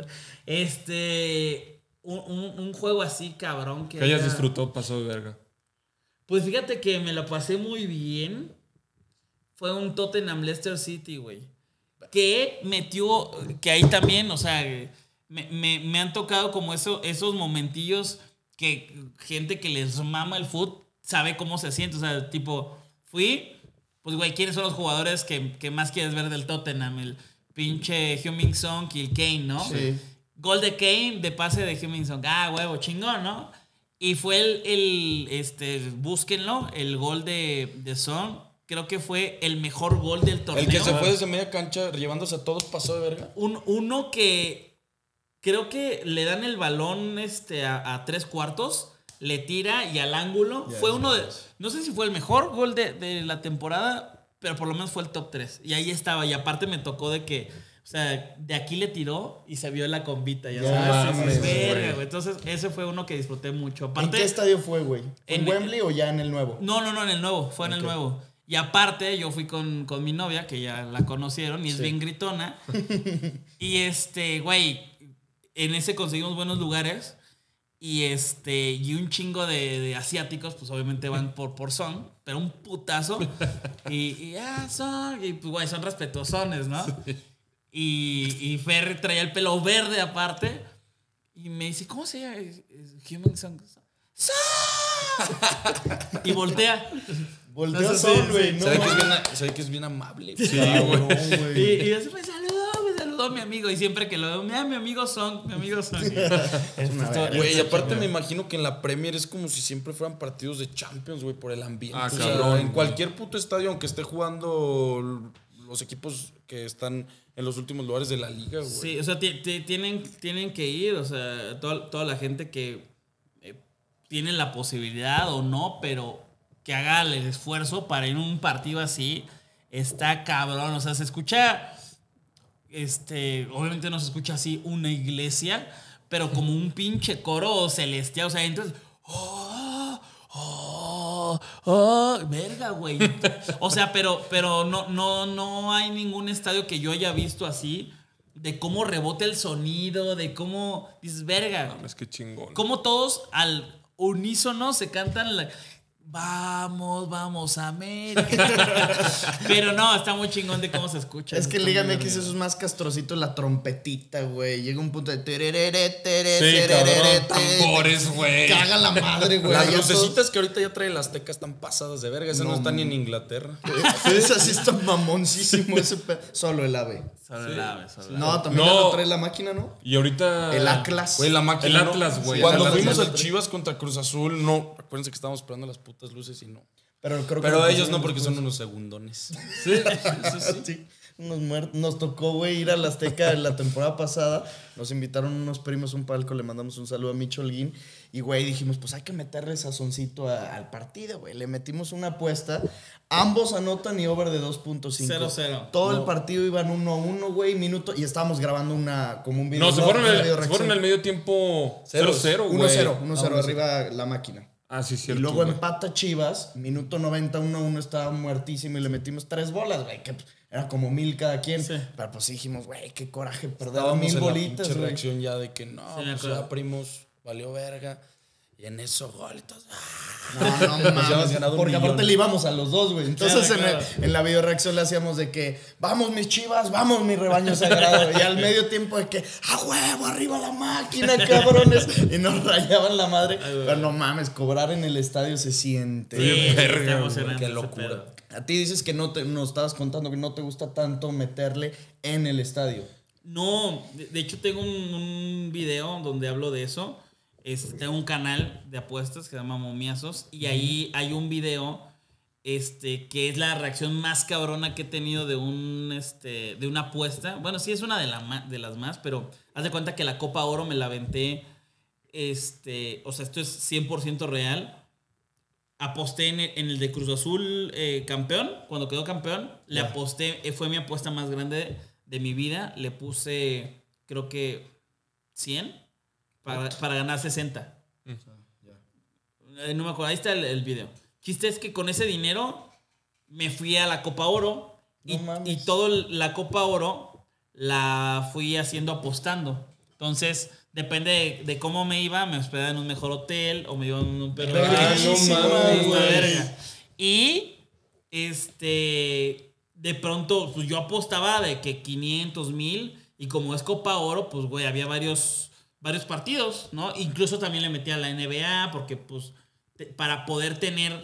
Este. Un, un- un juego así, cabrón. Que, Que hayas haya- disfrutado pasado de verga. Pues fíjate que me la pasé muy bien. Fue un Tottenham Leicester City, güey. Que metió. Que ahí también, o sea. Me, me- me han tocado como eso, esos momentillos que gente que les mama el fútbol sabe cómo se siente. O sea, tipo, fui. Pues, güey, ¿quiénes son los jugadores que, que más quieres ver del Tottenham? El pinche Heung-min Son y el Kane, ¿no? Sí. Gol de Kane, de pase de Heung-min Son. Ah, huevo, chingón, ¿no? Y fue el, el este, búsquenlo, el gol de, de Son. Creo que fue el mejor gol del torneo. El que se fue desde media cancha llevándose a todos pasó de verga. Un, uno que creo que le dan el balón este, a, a tres cuartos, le tira y al ángulo. Ya, fue ya, uno de. ya. No sé si fue el mejor gol de, de la temporada, pero por lo menos fue el top tres. Y ahí estaba. Y aparte me tocó de que. O sea, de aquí le tiró y se vio la combita. Ya Ya sabes. mames, Verga, güey. güey. Entonces, ese fue uno que disfruté mucho. ¿En Aparte. qué estadio fue, güey? ¿Fue ¿En, En- Wembley o ya en el nuevo? No, no, no, en el nuevo, fue en Ok. el nuevo. Y aparte, yo fui con, con mi novia, que ya la conocieron, y es Sí. bien gritona. Y este, güey, en ese conseguimos buenos lugares. Y este, y un chingo de, de asiáticos, pues obviamente van por, por son, pero un putazo. Y, y ah, son, y pues, güey, son respetuosones, ¿no? Y, y Fer traía el pelo verde aparte. Y me dice, ¿cómo se llama? Human Song. ¡Son! Y voltea. Volteó Entonces, Son, sí, güey. sí. No se, ve que es mames. bien, se ve que es bien amable. Sí, Ah, güey. no, Y, güey. y así me saludó, me saludó mi amigo. Y siempre que lo veo, mira, mi amigo Son, mi amigo Son. Es una esto- verga. Güey, y esto- aparte me imagino que en la Premier es como si siempre fueran partidos de Champions, güey, por el ambiente. Ah, O sea, cabrón, en güey. cualquier puto estadio, aunque esté jugando los equipos que están en los últimos lugares de la liga, güey. Sí, o sea, ti- ti- tienen, tienen que ir, o sea, toda, toda la gente que eh, tiene la posibilidad o no, pero que haga el esfuerzo para ir a un partido así, está cabrón. O sea, se escucha, este, obviamente no se escucha así una iglesia, pero como un pinche coro celestial, o sea, entonces, oh, oh, oh, verga, güey. O sea, pero, pero no, no, no hay ningún estadio que yo haya visto así, de cómo rebota el sonido, de cómo dices, verga. Mames, qué chingón. Cómo todos al unísono se cantan la- vamos, vamos, América. Pero no, está muy chingón de cómo se escucha. Es que en Está Liga muy M X arriba. eso es más castrocito, la trompetita, güey. Llega un punto de... tererere, tere, Sí, tererere, cabrón, tambores, güey. Caga la madre, güey. Las Ya lucecitas que ahorita ya trae el Azteca están pasadas de verga. Esas no, No, están ni en man. Inglaterra. todos- Esa sí está mamoncísimo ese pe- Solo el ave. Solo el ave, solo el ave. No, también No. ya lo trae la máquina, ¿no? Y ahorita. El Atlas. Güey, la máquina. El ¿no? Atlas, güey. Cuando El Atlas. fuimos al Chivas contra Cruz Azul, no. Acuérdense que estábamos esperando las putas luces y no. Pero creo que Pero lo ellos pusieron no, porque después. son unos segundones. Sí, sí, sí. Unos muertos. Nos tocó, güey, ir a la Azteca la temporada pasada. Nos invitaron unos primos a un palco, le mandamos un saludo a Micho Holguín. Y, güey, dijimos, pues hay que meterle sazoncito a- al partido, güey. Le metimos una apuesta. Ambos anotan y over de dos punto cinco. cero cero. Todo el partido iban uno a uno, güey, minuto. Y estábamos grabando una, como un video. No, se fueron, una el, video se reacción. fueron al medio tiempo cero cero, güey. uno cero, uno Ah, cero, uno arriba la máquina. Ah, sí, Y cierto. luego güey. empata Chivas, minuto noventa, uno a uno, estaba muertísimo y le metimos tres bolas, güey, que pues, era como mil cada quien. Sí. Pero pues sí dijimos, güey, qué coraje perder Estábamos mil en la bolitas, pinche güey. reacción ya de que no, Sí, me pues acuerdo. ya primos, valió verga. Y en eso, gol y todo. No, no Nos habíamos mames, ganado un porque millón. aparte le íbamos a los dos, güey. Entonces Claro, en, claro. el- en la video reacción le hacíamos de que, vamos mis Chivas, vamos mi rebaño sagrado. Y al medio tiempo de que, a huevo, arriba la máquina, cabrones. Y nos rayaban la madre. Pero no mames, cobrar en el estadio se siente. Sí. Sí, verga, está güey, emocionante qué ese locura. pedo. A ti dices que no te, nos estabas contando que no te gusta tanto meterle en el estadio. No, de, de hecho tengo un, un video donde hablo de eso. Este, tengo un canal de apuestas que se llama Momiazos y ahí hay un video este, que es la reacción más cabrona que he tenido de un este, de una apuesta. Bueno, sí es una de, la, ma- de las más, pero haz de cuenta que la Copa Oro me la aventé. Este, o sea, esto es cien por ciento real. Aposté en el, en el de Cruz Azul eh, campeón, cuando quedó campeón. Le aposté, eh, fue mi apuesta más grande de mi vida. Le puse, creo que cien para, para ganar sesenta. Eh, no me acuerdo, ahí está el, el video. Chiste es que con ese dinero me fui a la Copa Oro y, No mames. y toda la Copa Oro la fui haciendo apostando. Entonces, depende de, de cómo me iba, me hospedaba en un mejor hotel o me iba en un perro. Ah, no mames, Esta güey. verga. Y este de pronto, pues yo apostaba de que quinientos mil y como es Copa Oro, pues güey, había varios varios partidos, ¿no? Incluso también le metí a la N B A porque pues te- para poder tener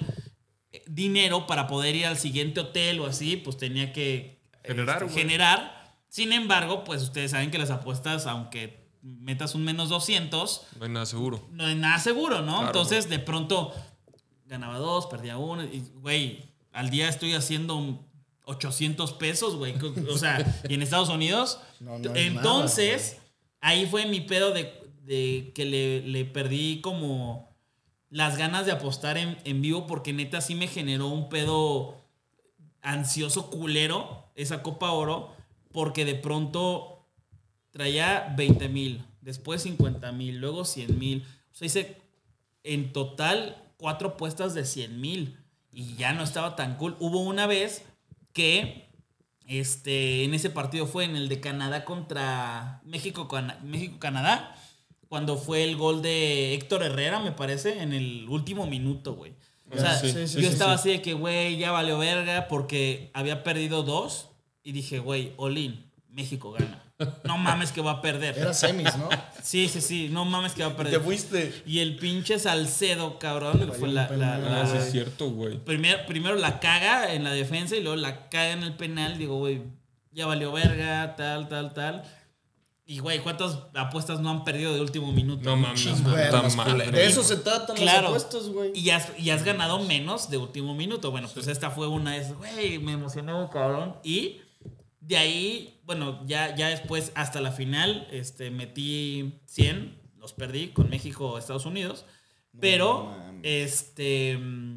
dinero para poder ir al siguiente hotel o así, pues tenía que Generar, este, güey. generar. Sin embargo, pues ustedes saben que las apuestas, aunque metas un menos doscientos, No hay nada seguro. no hay nada seguro, ¿no? Claro, Entonces, de pronto, ganaba dos, perdía uno. Y, güey, al día estoy haciendo ochocientos pesos, güey. O sea, y en Estados Unidos. No, no es entonces, ahí fue mi pedo de, de que le, le perdí como las ganas de apostar en, en vivo, porque neta sí me generó un pedo ansioso culero esa Copa Oro, porque de pronto traía veinte mil, después cincuenta mil, luego cien mil. O sea, hice en total cuatro apuestas de cien mil y ya no estaba tan cool. Hubo una vez que este, en ese partido fue en el de Canadá contra México, Cana- México-Canadá, cuando fue el gol de Héctor Herrera, me parece, en el último minuto, güey. O sea, Sí, sí, sí, yo sí, estaba sí. así de que, güey, ya valió verga porque había perdido dos y dije, güey, Olin, México gana. No mames que va a perder. Era semis, ¿no? Sí, sí, sí, no mames que va a perder. fuiste. Y el pinche Salcedo, cabrón, fue la, la- penal. la- Ah, sí, es cierto, güey. primero, primero la caga en la defensa y luego la caga en el penal. Digo, güey, ya valió verga, tal, tal, tal. Y, güey, ¿cuántas apuestas no han perdido de último minuto? No mames, Muchísimas. Güey, puta las madre. culeras. De eso se tratan Claro. las apuestas, güey. Y has, y has ganado menos de último minuto. Bueno, pues esta fue una de esas, güey, me emocioné, cabrón. Y de ahí, bueno, ya, ya después hasta la final, este, metí cien, los perdí con México, Estados Unidos. Pero, mames. este,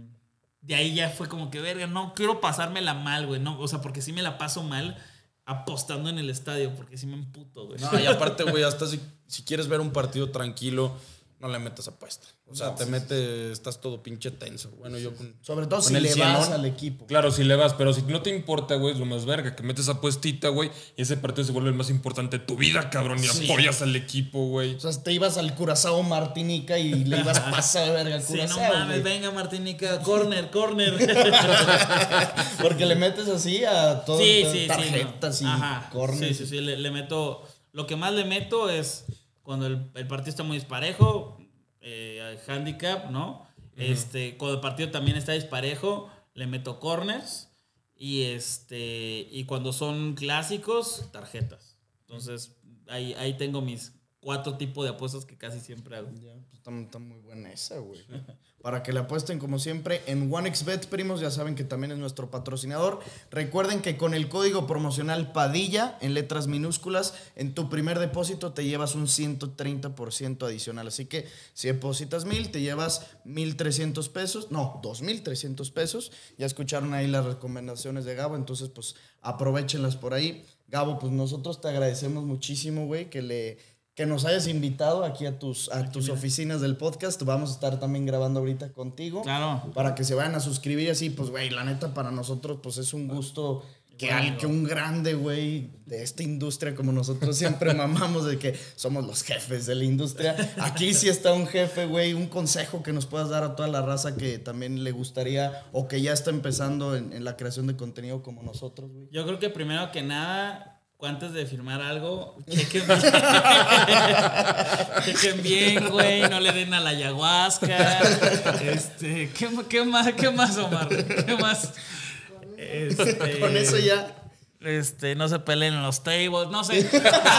de ahí ya fue como que, verga, no quiero pasármela mal, güey. No, o sea, porque sí me la paso mal apostando en el estadio, porque sí me emputo, güey. No, y aparte, güey, hasta si, si quieres ver un partido tranquilo, no le metas apuesta. O sea, no, te metes, estás todo pinche tenso. Bueno, yo con, sobre todo con si el le cienón, vas al equipo. Claro, si le vas, pero si no te importa, güey, es lo más verga, que metes apuestita, güey, y ese partido se vuelve el más importante de tu vida, cabrón, y sí. apoyas al equipo, güey. O sea, te ibas al Curazao Martinica y le ibas a pasar de verga al Curazao. Sí, no mames, güey. Venga Martinica, corner, corner. Porque le metes así a todo, sí, sí, tarjetas sí, no. y Ajá, corner. Sí, sí, sí, le, le meto, lo que más le meto es cuando el, el partido está muy disparejo, eh, handicap, ¿no? Uh-huh. Este, cuando el partido también está disparejo, le meto corners y este y cuando son clásicos, tarjetas. Entonces, ahí, ahí tengo mis cuatro tipos de apuestas que casi siempre hago. Ya, pues está, está muy buena esa, güey. Para que le apuesten como siempre en OneXBet, primos, ya saben que también es nuestro patrocinador. Recuerden que con el código promocional Padilla, en letras minúsculas, en tu primer depósito te llevas un ciento treinta por ciento adicional. Así que si depositas mil, te llevas mil trescientos pesos, no, dos mil trescientos pesos. Ya escucharon ahí las recomendaciones de Gabo, entonces pues aprovéchenlas por ahí. Gabo, pues nosotros te agradecemos muchísimo, güey, que le... que nos hayas invitado aquí a tus, a tus oficinas del podcast. Vamos a estar también grabando ahorita contigo. Claro. Para que se vayan a suscribir así, pues, güey, la neta para nosotros, pues, es un gusto que, bueno, al, que un grande, güey, de esta industria, como nosotros siempre mamamos de que somos los jefes de la industria. Aquí sí está un jefe, güey, un consejo que nos puedas dar a toda la raza que también le gustaría o que ya está empezando en, en la creación de contenido como nosotros, güey. Yo creo que primero que nada... Antes de firmar algo, chequen bien. Chequen bien, güey. No le den a la ayahuasca. Este, ¿qué, qué más, qué más, Omar? ¿Qué más? Este, Con eso ya. Este, no se peleen en los tables, no sé.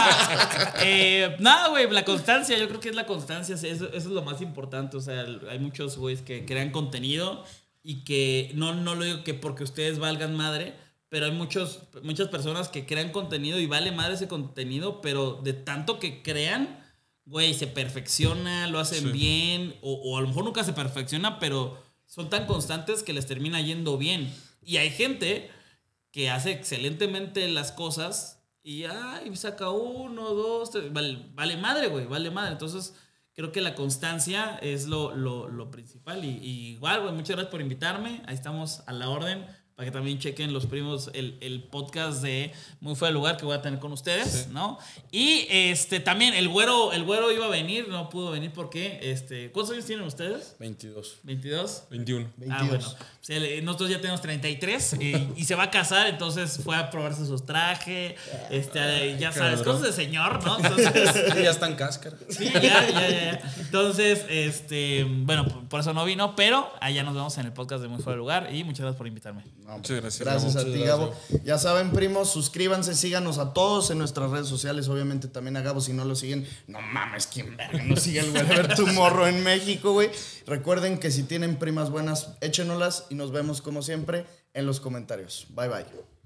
eh, nada, güey, la constancia. Yo creo que es la constancia. Eso, eso es lo más importante. O sea, hay muchos güeyes que crean contenido y que no, no lo digo que porque ustedes valgan madre. Pero hay muchos, muchas personas que crean contenido y vale madre ese contenido, pero de tanto que crean, güey, se perfecciona, lo hacen sí. bien, o, o a lo mejor nunca se perfecciona, pero son tan constantes que les termina yendo bien. Y hay gente que hace excelentemente las cosas y ay, saca uno, dos, tres, vale, vale madre, güey, vale madre. Entonces, creo que la constancia es lo, lo, lo principal. Y, y igual, güey, muchas gracias por invitarme. Ahí estamos a la orden. Para que también chequen los primos el, el podcast de Muy Fuera de Lugar que voy a tener con ustedes, sí. ¿no? Y este también el güero, el güero iba a venir, no pudo venir porque, este, ¿cuántos años tienen ustedes? veintidós. ¿veintidós? veintiuno. Ah, bueno. Nosotros ya tenemos treinta y tres y, y se va a casar, entonces fue a probarse sus trajes, este, ya sabes, cosas de señor, ¿no? Entonces, sí, ya están cáscaras. Sí, ya, ya, ya, ya. Entonces, este, bueno, por eso no vino, pero allá nos vemos en el podcast de Muy Fuera de Lugar y muchas gracias por invitarme. No, muchas gracias. Gracias Gabo. a ti, Gabo. Ya saben, primos, suscríbanse, síganos a todos en nuestras redes sociales. Obviamente también a Gabo, si no lo siguen, no mames, ¿quién verga no sigue el Wherever Tomorrow en México, güey? Recuerden que si tienen primas buenas, échenolas y nos vemos como siempre en los comentarios. Bye, bye.